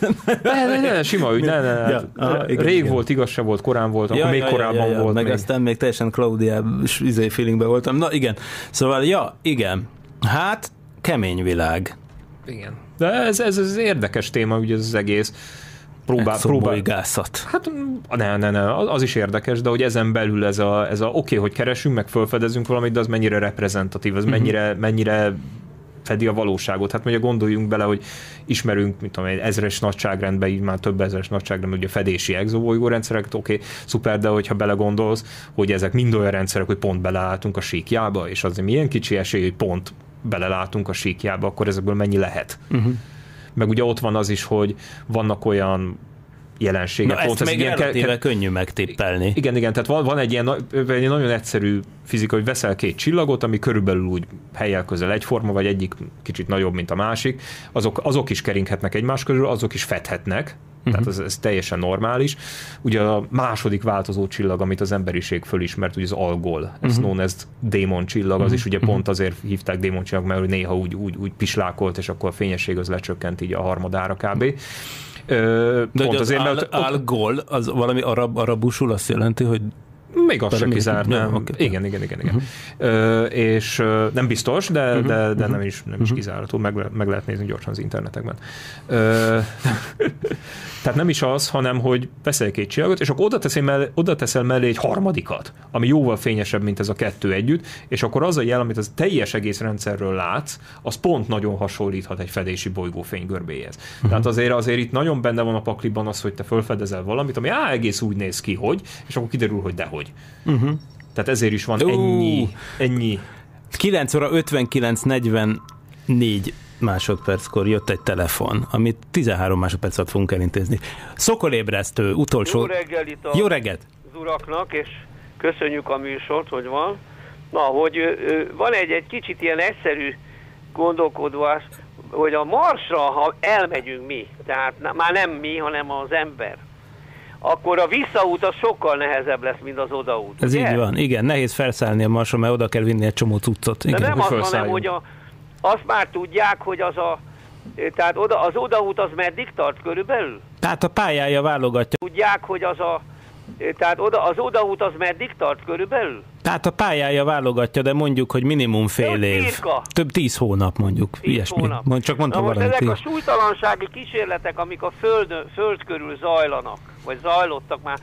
Ne, ne, ne, sima ügy, ne, ne, Ja, aha, igen, rég igen. volt, igaz se volt, korán volt, akkor Ja, még ja, korábban ja, ja, volt. meg még. aztán még teljesen Claudia-s izé feelingben voltam. Na igen, szóval ja, igen. Hát, kemény világ. Igen. De ez, ez, ez érdekes téma, ugye ez az egész. Próbál, próbál. Exobolygászat. Hát ne, ne, ne, az is érdekes, de hogy ezen belül ez a, ez a oké, okay, hogy keresünk, meg felfedezünk valamit, de az mennyire reprezentatív, az uh-huh. mennyire, mennyire fedi a valóságot. Hát ugye gondoljunk bele, hogy ismerünk, mit tudom, egy ezres nagyságrendben, így már több ezres nagyságrendben, ugye fedési exobolygó rendszereket, oké, okay, szuper, de hogyha belegondolsz, hogy ezek mind olyan rendszerek, hogy pont belelátunk a síkjába, és azért milyen kicsi esély, hogy pont belelátunk a síkjába, akkor ezekből mennyi lehet. Uh-huh. Meg ugye ott van az is, hogy vannak olyan jelenséget. Na, ezt még ilyen relatíve ke- könnyű megtippelni. Igen, igen, tehát van, van egy ilyen egy nagyon egyszerű fizika, hogy veszel két csillagot, ami körülbelül úgy hellyel közel egyforma, vagy egyik kicsit nagyobb, mint a másik, azok, azok is keringhetnek egymás körül, azok is fedhetnek, uh-huh. tehát ez, ez teljesen normális. Ugye a második változó csillag, amit az emberiség fölismert, ugye az Algol, ez uh-huh. known as démon csillag, az uh-huh. is ugye pont azért hívták démon csillag, mert néha úgy, úgy, úgy pislákolt, és akkor a fényesség az lecsökkent így a harmadára kb. Ö, De pont az azért, al, mert Algol, az valami arab, arabusul azt jelenti, hogy még azt se kizárt, nem. Okay. Igen, igen, igen. igen. Uh-huh. Ö, és ö, nem biztos, de, uh-huh. de, de nem is, nem is uh-huh. kizárható, meg, meg lehet nézni gyorsan az internetekben. Ö, tehát nem is az, hanem hogy veszel két csillagot, és akkor oda teszel, mellé, oda teszel mellé egy harmadikat, ami jóval fényesebb, mint ez a kettő együtt, és akkor az a jel, amit az teljes egész rendszerről látsz, az pont nagyon hasonlíthat egy fedési bolygó fénygörbéhez. Uh-huh. Tehát azért, azért itt nagyon benne van a pakliban az, hogy te felfedezel valamit, ami á, egész úgy néz ki, hogy, és akkor kiderül, hogy dehogy. Uh-huh. Tehát ezért is van uh. ennyi, ennyi. kilenc óra ötvenkilenc negyvennégy másodperckor jött egy telefon, amit tizenhárom másodperc alatt fogunk elintézni. Szokolébresztő, utolsó... Jó reggel itt a Jó reggelt. Az uraknak, és köszönjük a műsort, hogy van. Na, hogy ö, van egy, egy kicsit ilyen egyszerű gondolkodás, hogy a Marsra, ha elmegyünk mi, tehát már nem mi, hanem az ember, akkor a visszaút az sokkal nehezebb lesz, mint az odaút. Ez ugye? Így van, igen, nehéz felszállni a Marsra, mert oda kell vinni egy csomó cuccot. De igen, nem az, hanem, hogy a, azt már tudják, hogy az a, tehát oda, az odaút az meddig tart körülbelül? Tehát a pályája válogatja. Tudják, hogy az a, tehát oda, az odaút az meddig tart körülbelül? Tehát a pályája válogatja, de mondjuk, hogy minimum fél év. Cirka. Több tíz hónap mondjuk. Tíz ilyesmi. hónap. Mond, csak mondtam Na most valamit. ezek a súlytalansági kísérletek, amik a föld, föld körül zajlanak, vagy zajlottak már,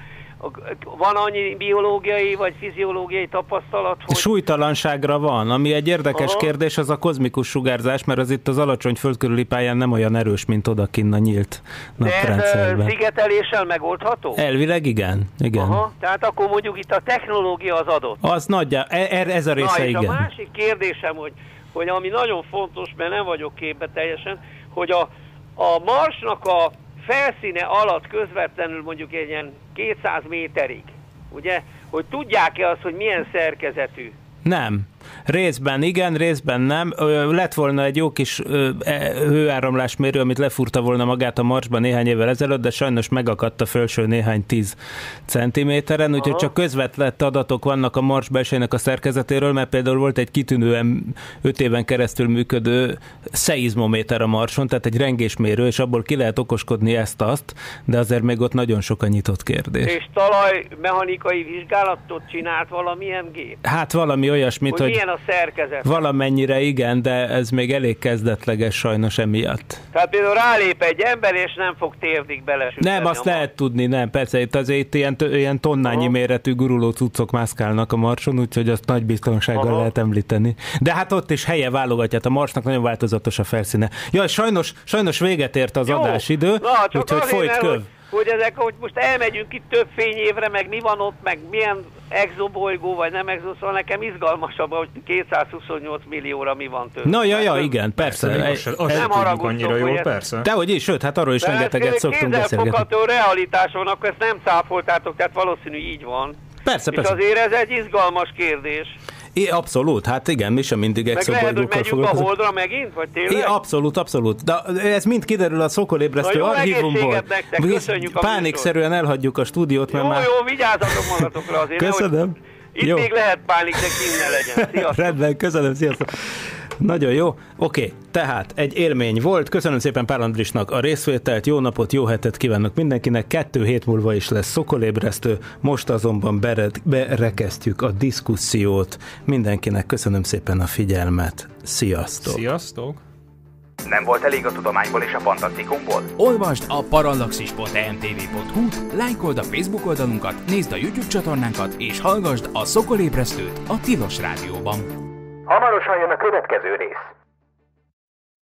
van annyi biológiai vagy fiziológiai tapasztalat, hogy... Súlytalanságra van. Ami egy érdekes Aha. kérdés, az a kozmikus sugárzás, mert az itt az alacsony földkörüli pályán nem olyan erős, mint odakinn a nyílt naprendszerben. De ez szigeteléssel megoldható? Elvileg igen. igen. Aha. Tehát akkor mondjuk itt a technológia az adott. Az nagyja, ez a része Na, és igen. a másik kérdésem, hogy, hogy ami nagyon fontos, mert nem vagyok képbe teljesen, hogy a, a Marsnak a felszíne alatt közvetlenül mondjuk egy ilyen kétszáz méterig, ugye, hogy tudják-e azt, hogy milyen szerkezetű? Nem. Részben igen, részben nem. Lett volna egy jó kis hőáramlásmérő, amit lefúrta volna magát a Marsban néhány évvel ezelőtt, de sajnos megakadt a felső néhány tíz centiméteren, úgyhogy csak közvetlen adatok vannak a Mars belsejének a szerkezetéről, mert például volt egy kitűnően öt éven keresztül működő szeizmométer a Marson, tehát egy rengésmérő, és abból ki lehet okoskodni ezt-azt, de azért még ott nagyon sok a nyitott kérdés. És talajmechanikai vizsgálatot csinált valamilyen gép? Hát valami olyasmit, hogy, hogy milyen a szerkezet? Valamennyire igen, de ez még elég kezdetleges sajnos emiatt. Tehát például rálép egy ember, és nem fog térdig belesütni. Nem, azt lehet tudni, nem, persze, itt azért itt ilyen, ilyen tonnányi Aha. méretű guruló cuccok mászkálnak a Marson, úgyhogy azt nagy biztonsággal Aha. lehet említeni. De hát ott is helye válogatja, a Marsnak nagyon változatos a felszíne. Jaj, sajnos, sajnos véget ért az Jó. adásidő, úgyhogy folyt köv. Hogy ezek, hogy most elmegyünk itt több fényévre, meg mi van ott, meg milyen exobolygó, vagy nem exo, szóval nekem izgalmasabb, hogy kétszázhuszonnyolc millióra mi van több. Na, ja, ja, igen, persze. persze az, az, az nem haragudtok annyira jól, persze. Dehogy is, sőt, hát arról is rengeteget szoktunk beszélgetni. Kézzelfogható realitás van, akkor ezt nem cáfoltátok, tehát valószínű így van. Persze, és persze. azért ez egy izgalmas kérdés. É, abszolút, hát igen, mi sem mindig exobolygókkal foglalkozunk. Meg lehet, hogy megyünk a Holdra megint, vagy tényleg? É, abszolút, abszolút. De ez mind kiderül a Szokolébresztő archívumból. Pánikszerűen elhagyjuk a stúdiót, mert jó, már... Jó, vigyázzatok magatokra azért. Köszönöm. Itt jó. Még lehet pánik, de kint ne legyen. Sziasztok. Rendben, köszönöm, sziasztok. Nagyon jó. Oké, okay. Tehát egy élmény volt. Köszönöm szépen Pál Andrisnak a részvételt, jó napot, jó hetet kívánok mindenkinek. Kettő hét múlva is lesz Szokolébresztő, most azonban bered, berekeztjük a diszkusziót. Mindenkinek köszönöm szépen a figyelmet. Sziasztok! Sziasztok! Nem volt elég a tudományból és a fantasztikumból? Olvasd a parallaxis pont e m t v pont h u-t, lájkold a Facebook oldalunkat, nézd a YouTube csatornánkat, és hallgasd a Szokolébresztőt a Tilos Rádióban. Hamarosan jön a következő rész.